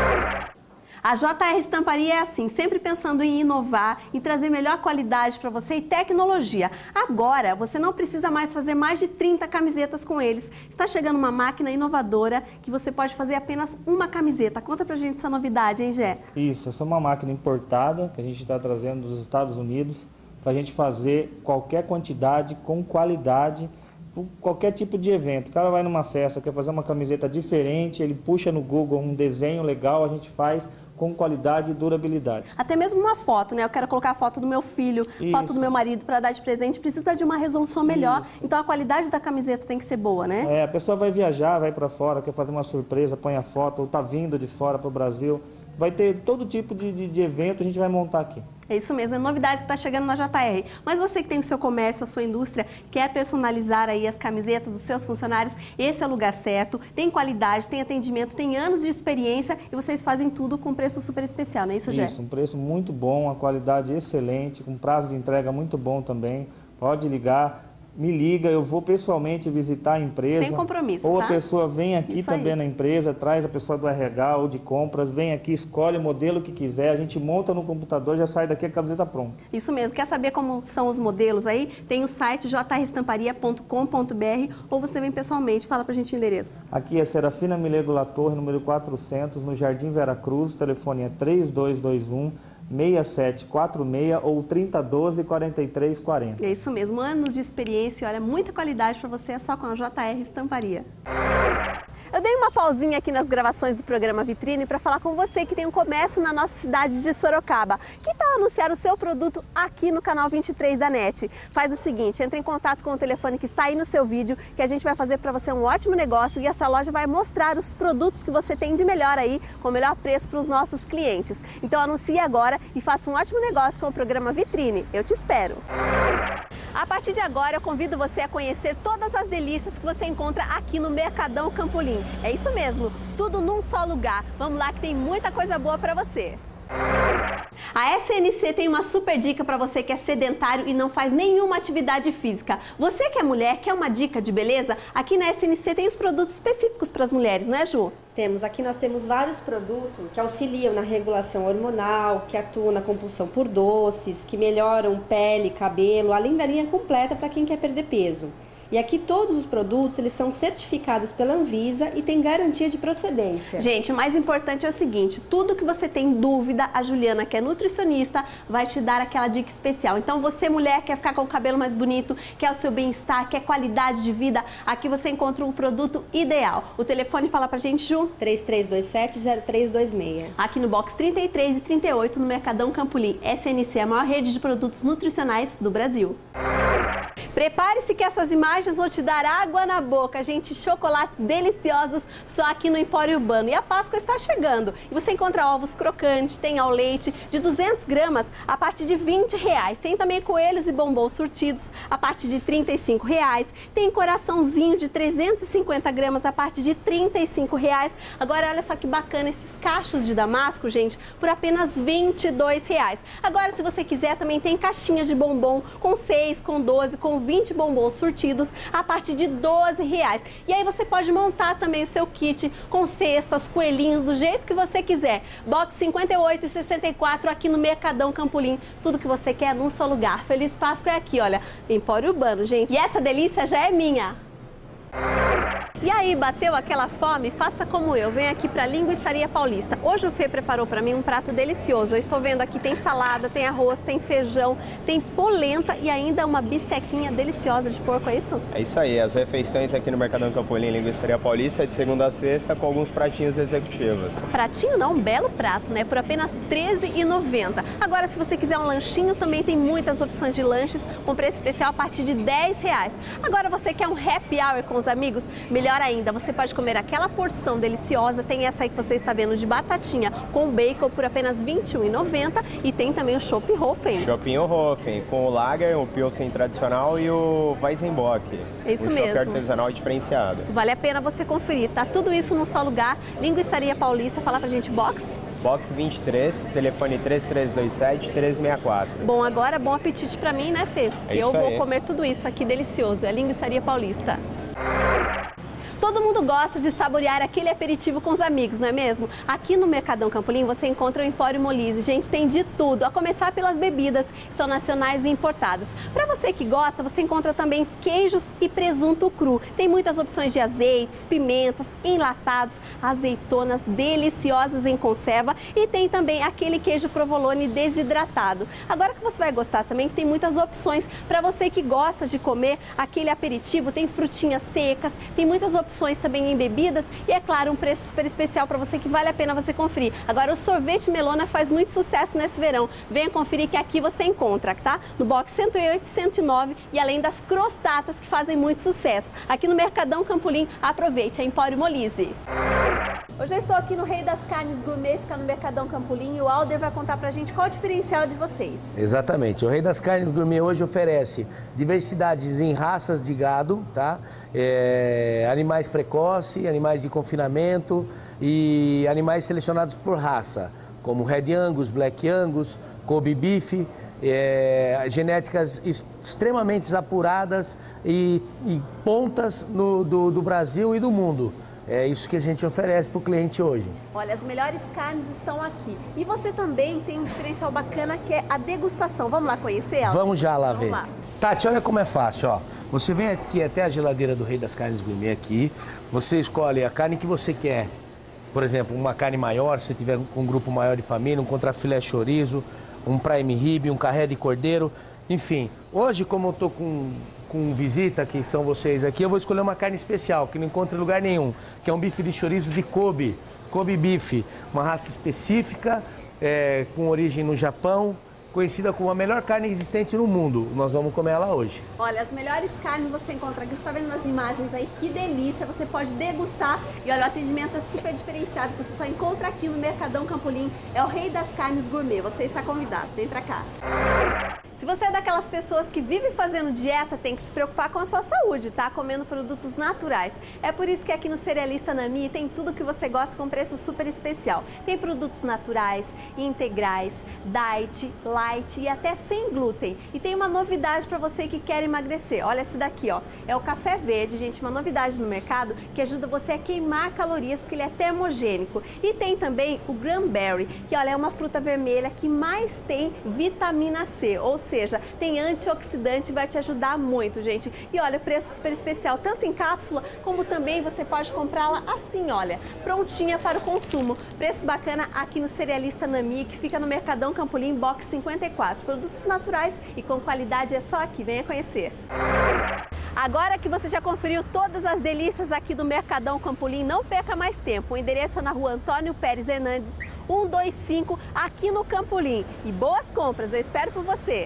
A J R Estamparia é assim, sempre pensando em inovar e trazer melhor qualidade para você e tecnologia. Agora, você não precisa mais fazer mais de trinta camisetas com eles. Está chegando uma máquina inovadora que você pode fazer apenas uma camiseta. Conta pra gente essa novidade, hein, Gé? Isso, essa é uma máquina importada que a gente está trazendo dos Estados Unidos para a gente fazer qualquer quantidade com qualidade, por qualquer tipo de evento. O cara vai numa festa, quer fazer uma camiseta diferente, ele puxa no Google um desenho legal, a gente faz com qualidade e durabilidade. Até mesmo uma foto, né? Eu quero colocar a foto do meu filho, Isso. foto do meu marido para dar de presente, precisa de uma resolução melhor. Isso. Então a qualidade da camiseta tem que ser boa, né? É, a pessoa vai viajar, vai para fora, quer fazer uma surpresa, põe a foto, ou tá vindo de fora para o Brasil. Vai ter todo tipo de, de, de evento, a gente vai montar aqui. É isso mesmo, é novidade que está chegando na J R. Mas você que tem o seu comércio, a sua indústria, quer personalizar aí as camisetas dos seus funcionários, esse é o lugar certo. Tem qualidade, tem atendimento, tem anos de experiência e vocês fazem tudo com preço super especial, não é isso, Gé? Isso, um preço muito bom, a qualidade excelente, com prazo de entrega muito bom também. Pode ligar. Me liga, eu vou pessoalmente visitar a empresa. Sem compromisso, Ou tá? a pessoa vem aqui Isso também aí. na empresa, traz a pessoa do R H ou de compras, vem aqui, escolhe o modelo que quiser, a gente monta no computador, já sai daqui a camiseta pronta. Isso mesmo. Quer saber como são os modelos aí? Tem o site j r estamparia ponto com ponto b r ou você vem pessoalmente. Fala pra gente o endereço. Aqui é Serafina Milego La Torre, número quatrocentos, no Jardim Vera Cruz, o telefone é três dois dois um, seis sete quatro seis ou trinta e doze, quarenta e três quarenta. É isso mesmo, anos de experiência, olha, muita qualidade para você, é só com a J R Estamparia. Eu dei uma pausinha aqui nas gravações do programa Vitrine para falar com você que tem um comércio na nossa cidade de Sorocaba. Que tal anunciar o seu produto aqui no canal vinte e três da NET? Faz o seguinte, entre em contato com o telefone que está aí no seu vídeo, que a gente vai fazer para você um ótimo negócio e a sua loja vai mostrar os produtos que você tem de melhor aí, com o melhor preço para os nossos clientes. Então anuncie agora e faça um ótimo negócio com o programa Vitrine. Eu te espero! A partir de agora, eu convido você a conhecer todas as delícias que você encontra aqui no Mercadão Campolim. É isso mesmo, tudo num só lugar. Vamos lá que tem muita coisa boa para você. A S N C tem uma super dica para você que é sedentário e não faz nenhuma atividade física. Você que é mulher, quer uma dica de beleza? Aqui na S N C tem os produtos específicos para as mulheres, não é, Ju? Temos, aqui nós temos vários produtos que auxiliam na regulação hormonal, que atuam na compulsão por doces, que melhoram pele, cabelo, além da linha completa para quem quer perder peso. E aqui todos os produtos, eles são certificados pela Anvisa e têm garantia de procedência. Gente, o mais importante é o seguinte, tudo que você tem dúvida, a Juliana, que é nutricionista, vai te dar aquela dica especial. Então você, mulher, quer ficar com o cabelo mais bonito, quer o seu bem-estar, quer qualidade de vida, aqui você encontra um produto ideal. O telefone fala pra gente, Ju? três três dois sete, zero três dois seis. Aqui no box trinta e três e trinta e oito, no Mercadão Campolim. S N C é a maior rede de produtos nutricionais do Brasil. Prepare-se que essas imagens vão te dar água na boca, gente, chocolates deliciosos só aqui no Empório Urbano. E a Páscoa está chegando e você encontra ovos crocantes, tem ao leite de duzentos gramas a partir de vinte reais. Tem também coelhos e bombons surtidos a partir de trinta e cinco reais. Tem coraçãozinho de trezentos e cinquenta gramas a partir de trinta e cinco reais. Agora olha só que bacana esses cachos de damasco, gente, por apenas vinte e dois reais. Agora se você quiser também tem caixinhas de bombom com seis, com doze, com vinte vinte bombons surtidos a partir de doze reais. E aí você pode montar também o seu kit com cestas, coelhinhos, do jeito que você quiser. Box cinquenta e oito e sessenta e quatro aqui no Mercadão Campolim. Tudo que você quer num só lugar. Feliz Páscoa é aqui, olha, Empório Urbano, gente. E essa delícia já é minha. E aí, bateu aquela fome? Faça como eu, vem aqui para a Linguiçaria Paulista. Hoje o Fê preparou para mim um prato delicioso. Eu estou vendo aqui, tem salada, tem arroz, tem feijão, tem polenta e ainda uma bistequinha deliciosa de porco, é isso? É isso aí, as refeições aqui no Mercadão Campolim Linguiçaria Paulista é de segunda a sexta com alguns pratinhos executivos. Pratinho não, um belo prato, né? Por apenas treze reais e noventa centavos. Agora, se você quiser um lanchinho, também tem muitas opções de lanches com preço especial a partir de dez reais. Agora, você quer um happy hour com os amigos? Melhor ainda, você pode comer aquela porção deliciosa, tem essa aí que você está vendo de batatinha com bacon por apenas vinte e um reais e noventa centavos e tem também o Schopphofen. Schopphofen, com o Lager, o Pilsen tradicional e o Weizenbock. É isso um mesmo. chopp artesanal diferenciado. Vale a pena você conferir, tá? Tudo isso num só lugar, Linguiçaria Paulista. Fala pra gente, box? Box vinte e três, telefone três três dois sete, três seis quatro. Bom, agora bom apetite pra mim, né, Fê? É Eu isso vou aí. comer tudo isso aqui delicioso, é a Linguiçaria Paulista. Todo mundo gosta de saborear aquele aperitivo com os amigos, não é mesmo? Aqui no Mercadão Campolim você encontra o Empório Molise. Gente, tem de tudo, a começar pelas bebidas, que são nacionais e importadas. Para você que gosta, você encontra também queijos e presunto cru. Tem muitas opções de azeites, pimentas, enlatados, azeitonas deliciosas em conserva e tem também aquele queijo provolone desidratado. Agora que você vai gostar também, tem muitas opções para você que gosta de comer aquele aperitivo. Tem frutinhas secas, tem muitas opções opções também em bebidas e, é claro, um preço super especial para você que vale a pena você conferir. Agora, o sorvete melona faz muito sucesso nesse verão. Venha conferir que aqui você encontra, tá? No box cento e oito e cento e nove e além das crostatas que fazem muito sucesso. Aqui no Mercadão Campolim, aproveite, é Empório Molise. Hoje eu estou aqui no Rei das Carnes Gourmet, fica no Mercadão Campolim, e o Alder vai contar pra gente qual é o diferencial de vocês. Exatamente. O Rei das Carnes Gourmet hoje oferece diversidades em raças de gado, tá? É, animais precoces, animais de confinamento e animais selecionados por raça, como Red Angus, Black Angus, Kobe Beef, é, genéticas extremamente apuradas e, e pontas no, do, do Brasil e do mundo. É isso que a gente oferece para o cliente hoje. Olha, as melhores carnes estão aqui. E você também tem um diferencial bacana que é a degustação. Vamos lá conhecer ela? Vamos já lá Vamos ver. Lá. Tati, olha como é fácil, ó. Você vem aqui até a geladeira do Rei das Carnes Gourmet aqui, você escolhe a carne que você quer. Por exemplo, uma carne maior, se tiver um grupo maior de família, um contrafilé chorizo, um prime rib, um carré de cordeiro, enfim. Hoje, como eu tô com... com visita, que são vocês aqui, eu vou escolher uma carne especial, que não encontra em lugar nenhum, que é um bife de chorizo de Kobe, Kobe Beef, uma raça específica, é, com origem no Japão, conhecida como a melhor carne existente no mundo. Nós vamos comer ela hoje. Olha, as melhores carnes você encontra aqui, você está vendo nas imagens aí, que delícia, você pode degustar. E olha, o atendimento é super diferenciado, que você só encontra aqui no Mercadão Campolim, é o Rei das Carnes Gourmet, você está convidado, vem pra cá. Se você é daquelas pessoas que vive fazendo dieta, tem que se preocupar com a sua saúde, tá? Comendo produtos naturais. É por isso que aqui no Cerealista Nami tem tudo que você gosta com preço super especial. Tem produtos naturais, integrais, diet, light e até sem glúten. E tem uma novidade para você que quer emagrecer. Olha esse daqui, ó. É o café verde, gente, uma novidade no mercado que ajuda você a queimar calorias porque ele é termogênico. E tem também o Cranberry, que olha, é uma fruta vermelha que mais tem vitamina C, ou seja, Ou seja, tem antioxidante e vai te ajudar muito, gente. E olha, preço super especial, tanto em cápsula, como também você pode comprá-la assim, olha, prontinha para o consumo. Preço bacana aqui no Cerealista Nami, que fica no Mercadão Campolim, box cinquenta e quatro. Produtos naturais e com qualidade é só aqui, venha conhecer. Agora que você já conferiu todas as delícias aqui do Mercadão Campolim, não perca mais tempo. O endereço é na rua Antônio Pérez Hernandes, cento e vinte e cinco, aqui no Campolim. E boas compras, eu espero por você!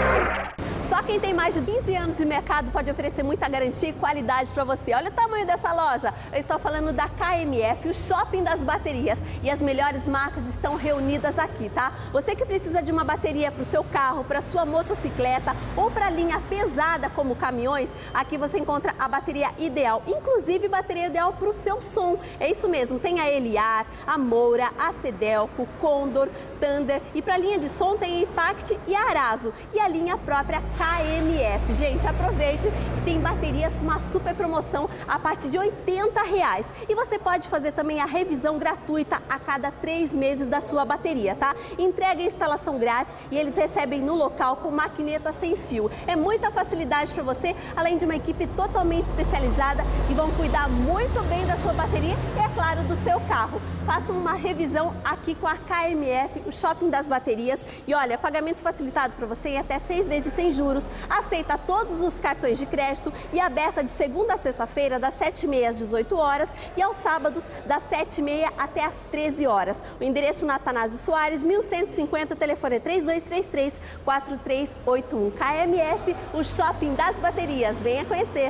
Só quem tem mais de quinze anos de mercado pode oferecer muita garantia e qualidade para você. Olha o tamanho dessa loja. Eu estou falando da K M F, o Shopping das Baterias. E as melhores marcas estão reunidas aqui, tá? Você que precisa de uma bateria para o seu carro, para sua motocicleta ou para linha pesada como caminhões, aqui você encontra a bateria ideal, inclusive bateria ideal para o seu som. É isso mesmo, tem a Eliar, a Moura, a Cedelco, Condor, Thunder e para linha de som tem a Impact e a Arazo. E a linha própria K M F. Gente, aproveite que tem baterias com uma super promoção a partir de oitenta reais. E você pode fazer também a revisão gratuita a cada três meses da sua bateria, tá? Entrega e instalação grátis e eles recebem no local com maquineta sem fio. É muita facilidade para você, além de uma equipe totalmente especializada e vão cuidar muito bem da sua bateria e, é claro, do seu carro. Façam uma revisão aqui com a K M F, o Shopping das Baterias. E olha, pagamento facilitado para você em até seis vezes sem juros. Aceita todos os cartões de crédito e aberta de segunda a sexta-feira, das sete e meia às dezoito horas e aos sábados, das sete e meia até às treze horas. O endereço na Atanásio Soares, mil cento e cinquenta, o telefone é três dois três três, quatro três oito um. K M F, o Shopping das Baterias. Venha conhecer!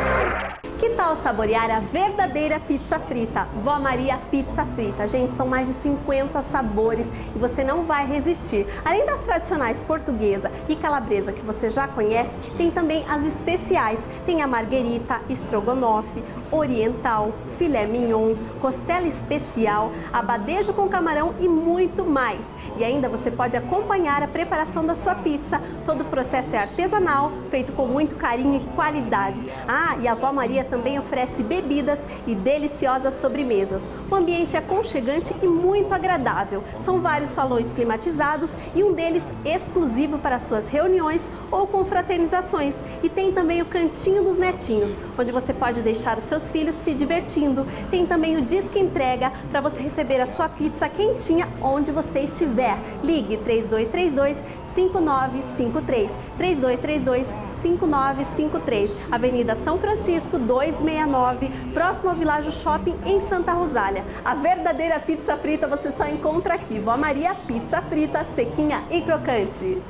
Que tal saborear a verdadeira pizza frita? Vó Maria Pizza Frita. Gente, são mais de cinquenta sabores e você não vai resistir. Além das tradicionais portuguesa e calabresa que você já conhece, tem também as especiais. Tem a marguerita, estrogonofe, oriental, filé mignon, costela especial, abadejo com camarão e muito mais. E ainda você pode acompanhar a preparação da sua pizza. Todo o processo é artesanal, feito com muito carinho e qualidade. Ah, e a Vó Maria também oferece bebidas e deliciosas sobremesas. O ambiente é aconchegante e muito agradável. São vários salões climatizados e um deles exclusivo para suas reuniões ou confraternizações. E tem também o Cantinho dos Netinhos, onde você pode deixar os seus filhos se divertindo. Tem também o Disque Entrega para você receber a sua pizza quentinha onde você estiver. Ligue três dois três dois, cinco nove cinco três, três dois três dois, cinco nove cinco três, Avenida São Francisco duzentos e sessenta e nove, próximo ao Világio Shopping, em Santa Rosália. A verdadeira pizza frita você só encontra aqui. Vó Maria Pizza Frita, sequinha e crocante.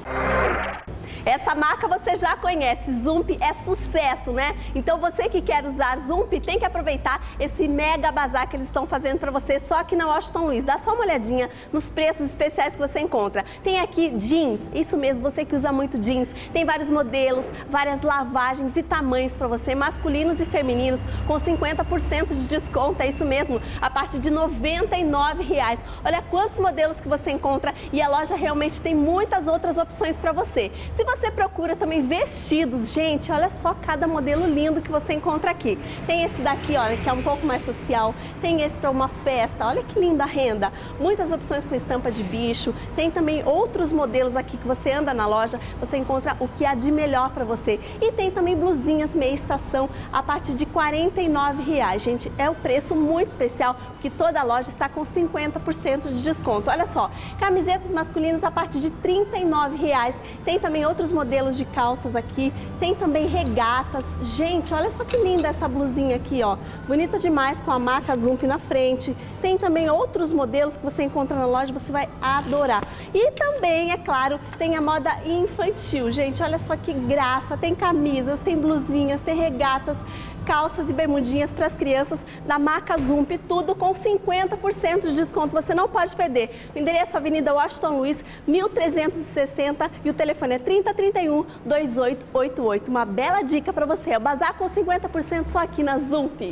Essa marca você já conhece, Zump é sucesso, né? Então você que quer usar Zump tem que aproveitar esse mega bazar que eles estão fazendo para você só aqui na Washington Luiz. Dá só uma olhadinha nos preços especiais que você encontra. Tem aqui jeans, isso mesmo, você que usa muito jeans. Tem vários modelos, várias lavagens e tamanhos para você, masculinos e femininos, com cinquenta por cento de desconto, é isso mesmo, a partir de noventa e nove reais. Olha quantos modelos que você encontra e a loja realmente tem muitas outras opções para você. Se você procura também vestidos, gente, olha só cada modelo lindo que você encontra aqui. Tem esse daqui, olha, que é um pouco mais social. Tem esse para uma festa, olha que linda renda. Muitas opções com estampa de bicho. Tem também outros modelos aqui que você anda na loja, você encontra o que há de melhor para você. E tem também blusinhas meia estação a partir de quarenta e nove reais. Gente, é um preço muito especial, porque toda a loja está com cinquenta por cento de desconto. Olha só, camisetas masculinas a partir de trinta e nove reais. Tem também outros modelos de calças aqui, tem também regatas. Gente, olha só que linda essa blusinha aqui, ó. Bonita demais, com a marca Zump na frente. Tem também outros modelos que você encontra na loja, você vai adorar. E também, é claro, tem a moda infantil. Gente, olha só que graça. Tem camisas, tem blusinhas, tem regatas, calças e bermudinhas para as crianças da marca Zump, tudo com cinquenta por cento de desconto, você não pode perder. O endereço é Avenida Washington Luiz, mil trezentos e sessenta e o telefone é trinta, trinta e um, vinte e oito oitenta e oito. Uma bela dica para você, é o bazar com cinquenta por cento só aqui na Zump.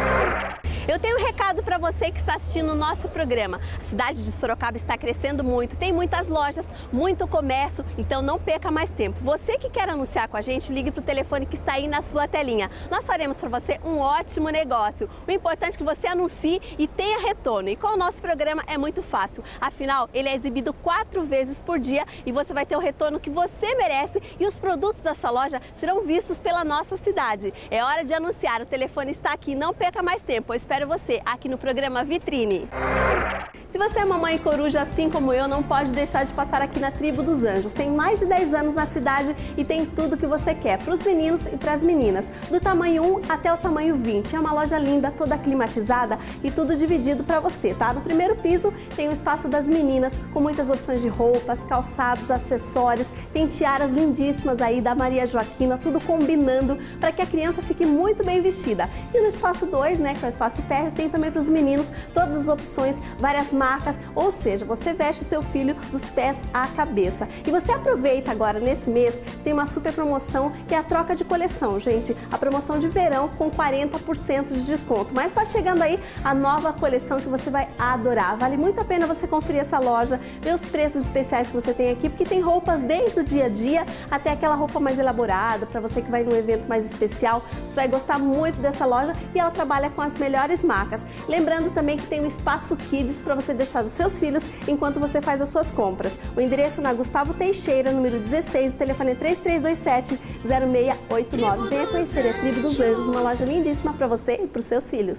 Eu tenho um recado para você que está assistindo o nosso programa. A cidade de Sorocaba está crescendo muito, tem muitas lojas, muito comércio, então não perca mais tempo. Você que quer anunciar com a gente, ligue para o telefone que está aí na sua telinha. Nós faremos para você um ótimo negócio. O importante é que você anuncie e tenha retorno. E com o nosso programa é muito fácil. Afinal, ele é exibido quatro vezes por dia e você vai ter o retorno que você merece e os produtos da sua loja serão vistos pela nossa cidade. É hora de anunciar, o telefone está aqui, não perca mais tempo. Eu espero você aqui no programa Vitrine. Se você é mamãe coruja assim como eu, não pode deixar de passar aqui na Tribo dos Anjos. Tem mais de dez anos na cidade e tem tudo que você quer para os meninos e para as meninas, do tamanho um até o tamanho vinte. É uma loja linda, toda climatizada e tudo dividido para você, tá? No primeiro piso tem o espaço das meninas, com muitas opções de roupas, calçados, acessórios, tem tiaras lindíssimas aí da Maria Joaquina, tudo combinando para que a criança fique muito bem vestida. E no espaço dois, né, que é o espaço térreo, tem também para os meninos todas as opções, várias marcas marcas, ou seja, você veste o seu filho dos pés à cabeça. E você aproveita agora, nesse mês, tem uma super promoção que é a troca de coleção, gente. A promoção de verão com quarenta por cento de desconto. Mas está chegando aí a nova coleção que você vai adorar. Vale muito a pena você conferir essa loja, ver os preços especiais que você tem aqui, porque tem roupas desde o dia a dia até aquela roupa mais elaborada, para você que vai num evento mais especial. Você vai gostar muito dessa loja e ela trabalha com as melhores marcas. Lembrando também que tem um espaço Kids para você deixar os seus filhos enquanto você faz as suas compras. O endereço é na Gustavo Teixeira, número dezesseis, o telefone é três três dois sete, zero seis oito nove. Venha conhecer a Tribo dos Anjos, uma loja lindíssima para você e para os seus filhos.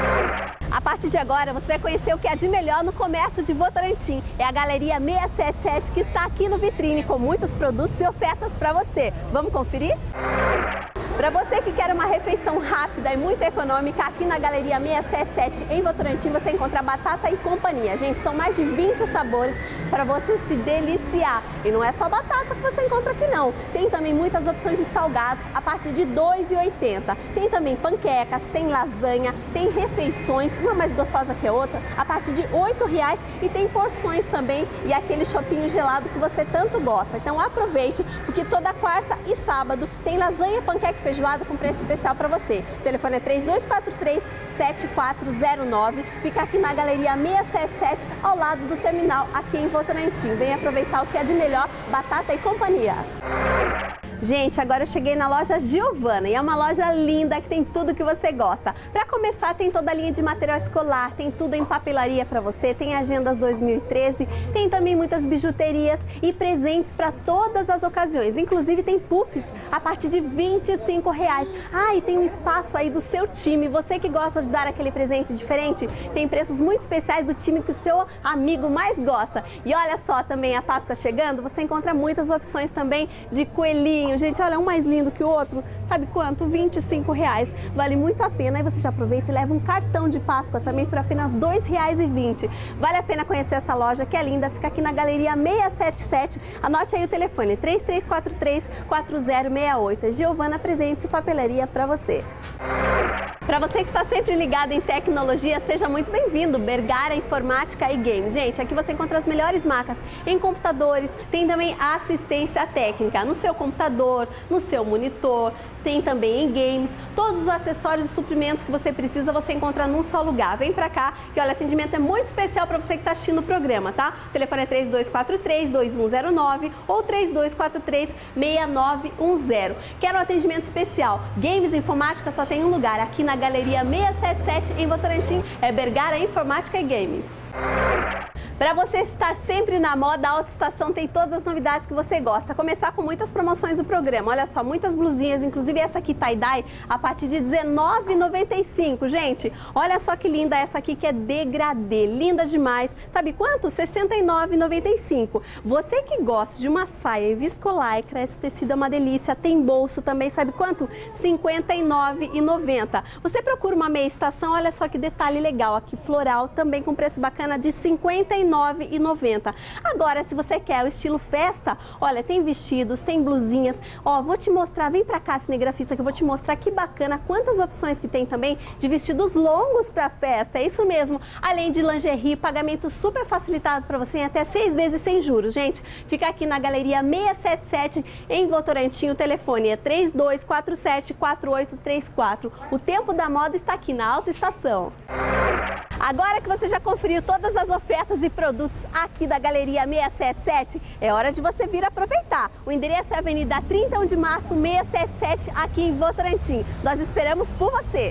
A partir de agora, você vai conhecer o que é de melhor no comércio de Votorantim. É a Galeria seiscentos e setenta e sete que está aqui no Vitrine com muitos produtos e ofertas para você. Vamos conferir? Para você que quer uma refeição rápida e muito econômica, aqui na Galeria seiscentos e setenta e sete em Votorantim você encontra batata e companhia. Gente, são mais de vinte sabores para você se deliciar. E não é só batata que você encontra aqui não. Tem também muitas opções de salgados a partir de dois reais e oitenta centavos. Tem também panquecas, tem lasanha, tem refeições, uma mais gostosa que a outra, a partir de oito reais, e tem porções também e aquele chopinho gelado que você tanto gosta. Então aproveite, porque toda quarta e sábado tem lasanha, panqueca e feijoada com preço especial para você. O telefone é três dois quatro três, sete quatro zero nove, fica aqui na Galeria seiscentos e setenta e sete, ao lado do terminal aqui em Votorantim. Vem aproveitar o que é de melhor, batata e companhia. Gente, agora eu cheguei na loja Giovana e é uma loja linda que tem tudo que você gosta. Para começar, tem toda a linha de material escolar, tem tudo em papelaria para você, tem agendas dois mil e treze, tem também muitas bijuterias e presentes para todas as ocasiões. Inclusive tem puffs a partir de vinte e cinco reais. Ah, e tem um espaço aí do seu time. Você que gosta de dar aquele presente diferente, tem preços muito especiais do time que o seu amigo mais gosta. E olha só, também a Páscoa chegando, você encontra muitas opções também de coelhinho. Gente, olha, um mais lindo que o outro, sabe quanto? vinte e cinco reais, vale muito a pena. Aí você já aproveita e leva um cartão de Páscoa também por apenas dois reais e vinte centavos. Vale a pena conhecer essa loja que é linda, fica aqui na Galeria seiscentos e setenta e sete, anote aí o telefone, três três quatro três, quatro zero seis oito. Giovana Presentes e Papelaria para você. Para você que está sempre ligado em tecnologia, seja muito bem-vindo. Bergara Informática e Games. Gente, aqui você encontra as melhores marcas em computadores, tem também assistência técnica no seu computador, no seu monitor, tem também em games. Todos os acessórios e suprimentos que você precisa, você encontra num só lugar. Vem pra cá, que olha, atendimento é muito especial para você que está assistindo o programa, tá? O telefone é três dois quatro três, dois um zero nove ou três dois quatro três, seis nove um zero. Quer um atendimento especial? Games e Informática só tem um lugar, aqui na Galeria seiscentos e setenta e sete em Votorantim. É Bergara Informática e Games. Para você estar sempre na moda, a Alta Estação tem todas as novidades que você gosta. A começar com muitas promoções do programa. Olha só, muitas blusinhas, inclusive essa aqui tie-dye, a partir de dezenove reais e noventa e cinco centavos. Gente, olha só que linda essa aqui, que é degradê. Linda demais. Sabe quanto? sessenta e nove reais e noventa e cinco centavos. Você que gosta de uma saia em viscolaicra, esse tecido é uma delícia. Tem bolso também, sabe quanto? cinquenta e nove reais e noventa centavos. Você procura uma meia estação, olha só que detalhe legal aqui, floral, também com preço bacana de cinquenta e nove reais e noventa centavos. Agora, se você quer o estilo festa, olha, tem vestidos, tem blusinhas. Ó, vou te mostrar, vem pra cá, cinegrafista, que eu vou te mostrar que bacana, quantas opções que tem também de vestidos longos pra festa. É isso mesmo, além de lingerie, pagamento super facilitado pra você em até seis vezes sem juros. Gente, fica aqui na Galeria seiscentos e setenta e sete em Votorantim. O telefone é três dois quatro sete, quatro oito três quatro. O tempo da moda está aqui na Alta Estação. Agora que você já conferiu todas as ofertas e produtos aqui da Galeria seiscentos e setenta e sete, é hora de você vir aproveitar. O endereço é a Avenida trinta e um de março, seiscentos e setenta e sete, aqui em Votorantim. Nós esperamos por você.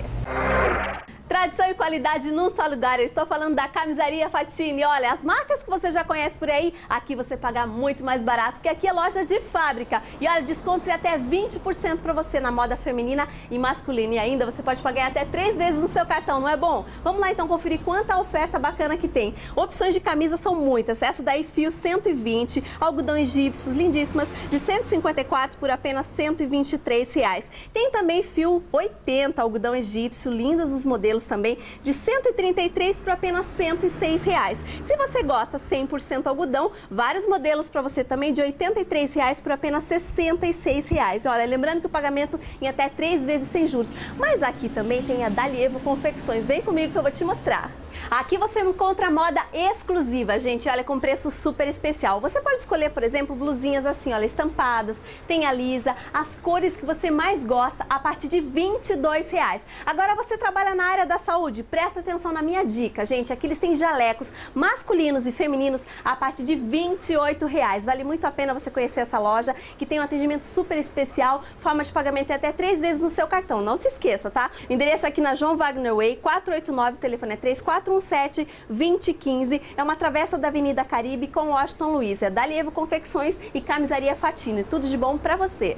Tradição e qualidade num só lugar. Eu estou falando da Camisaria Fatini. Olha, as marcas que você já conhece por aí, aqui você paga muito mais barato, porque aqui é loja de fábrica. E olha, descontos de até vinte por cento para você na moda feminina e masculina. E ainda você pode pagar até três vezes no seu cartão, não é bom? Vamos lá então conferir quanta oferta bacana que tem. Opções de camisa são muitas. Essa daí, fio cento e vinte, algodão egípcios, lindíssimas, de cento e cinquenta e quatro por apenas cento e vinte e três reais. Tem também fio oitenta, algodão egípcio, lindos os modelos também, de cento e trinta e três por apenas cento e seis reais. Se você gosta cem por cento algodão, vários modelos para você também de oitenta e três reais por apenas sessenta e seis reais. Olha, lembrando que o pagamento em até três vezes sem juros. Mas aqui também tem a Dalievo Confecções. Vem comigo que eu vou te mostrar. Aqui você encontra moda exclusiva, gente, olha, com preço super especial. Você pode escolher, por exemplo, blusinhas assim, olha, estampadas, tem a lisa, as cores que você mais gosta a partir de vinte e dois reais. Agora você trabalha na área da saúde, presta atenção na minha dica, gente, aqui eles têm jalecos masculinos e femininos a partir de vinte e oito reais. Vale muito a pena você conhecer essa loja, que tem um atendimento super especial, forma de pagamento é até três vezes no seu cartão, não se esqueça, tá? O endereço aqui na João Wagner Way, quatrocentos e oitenta e nove, o telefone é três quatro um sete, dois zero um cinco, é uma travessa da Avenida Caribe com Washington Luiz, é da Lievo Confecções e Camisaria Fatini, tudo de bom pra você.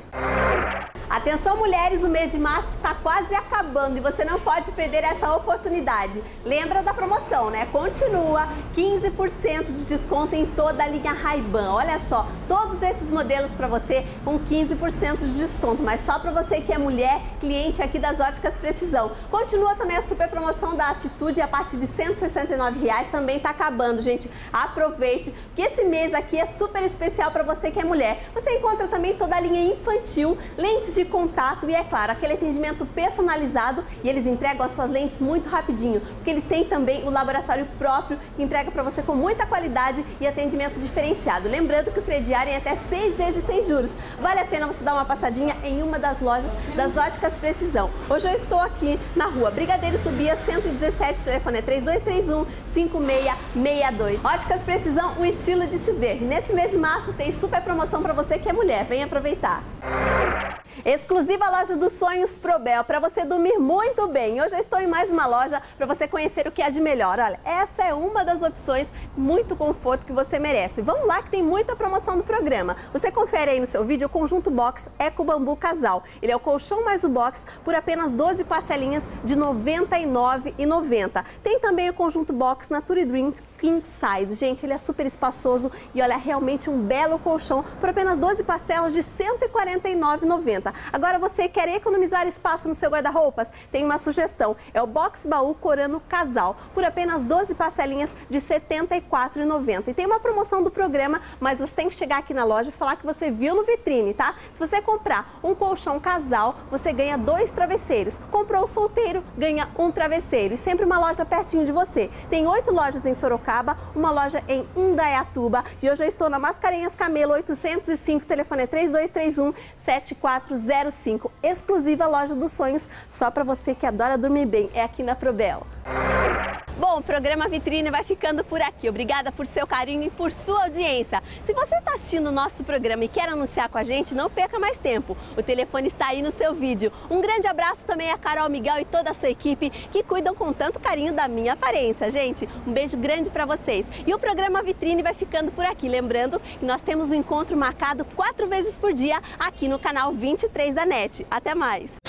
Atenção mulheres, o mês de março está quase acabando e você não pode perder essa oportunidade. Lembra da promoção, né? Continua quinze por cento de desconto em toda a linha Ray-Ban. Olha só, todos esses modelos para você com quinze por cento de desconto, mas só para você que é mulher, cliente aqui das Óticas Precisão. Continua também a super promoção da Atitude a partir de cento e sessenta e nove reais, também está acabando, gente. Aproveite, porque esse mês aqui é super especial para você que é mulher. Você encontra também toda a linha infantil, lentes de contato e, é claro, aquele atendimento personalizado, e eles entregam as suas lentes muito rapidinho, porque eles têm também o laboratório próprio que entrega para você com muita qualidade e atendimento diferenciado. Lembrando que o crediário é até seis vezes sem juros. Vale a pena você dar uma passadinha em uma das lojas das Óticas Precisão. Hoje eu estou aqui na rua Brigadeiro Tobias cento e dezessete, o telefone é três dois três um, cinco seis seis dois. Óticas Precisão, o estilo de se ver. Nesse mês de março tem super promoção para você que é mulher. Vem aproveitar. Exclusiva loja dos sonhos Probel, para você dormir muito bem. Hoje eu estou em mais uma loja para você conhecer o que há de melhor. Olha, essa é uma das opções, muito conforto que você merece. Vamos lá que tem muita promoção do programa. Você confere aí no seu vídeo o conjunto box Eco Bambu Casal. Ele é o colchão mais o box por apenas doze parcelinhas de noventa e nove reais e noventa centavos. Tem também o conjunto box Nature Dreams King Size. Gente, ele é super espaçoso e olha, realmente um belo colchão por apenas doze parcelas de cento e quarenta e nove reais e noventa centavos. Agora você quer economizar espaço no seu guarda-roupas? Tem uma sugestão, é o Box Baú Corano Casal, por apenas doze parcelinhas de setenta e quatro reais e noventa centavos. E tem uma promoção do programa, mas você tem que chegar aqui na loja e falar que você viu no vitrine, tá? Se você comprar um colchão casal, você ganha dois travesseiros. Comprou o solteiro, ganha um travesseiro. E sempre uma loja pertinho de você. Tem oito lojas em Sorocaba, uma loja em Indaiatuba. E hoje eu estou na Mascarenhas Camelo oitocentos e cinco, o telefone é três dois três um, sete quatro zero cinco. Exclusiva loja dos sonhos, só para você que adora dormir bem. É aqui na Probel. Bom, o programa Vitrine vai ficando por aqui. Obrigada por seu carinho e por sua audiência. Se você está assistindo o nosso programa e quer anunciar com a gente, não perca mais tempo. O telefone está aí no seu vídeo. Um grande abraço também a Carol Miguel e toda a sua equipe que cuidam com tanto carinho da minha aparência, gente. Um beijo grande para vocês. E o programa Vitrine vai ficando por aqui. Lembrando que nós temos um encontro marcado quatro vezes por dia aqui no canal vinte e três da NET. Até mais!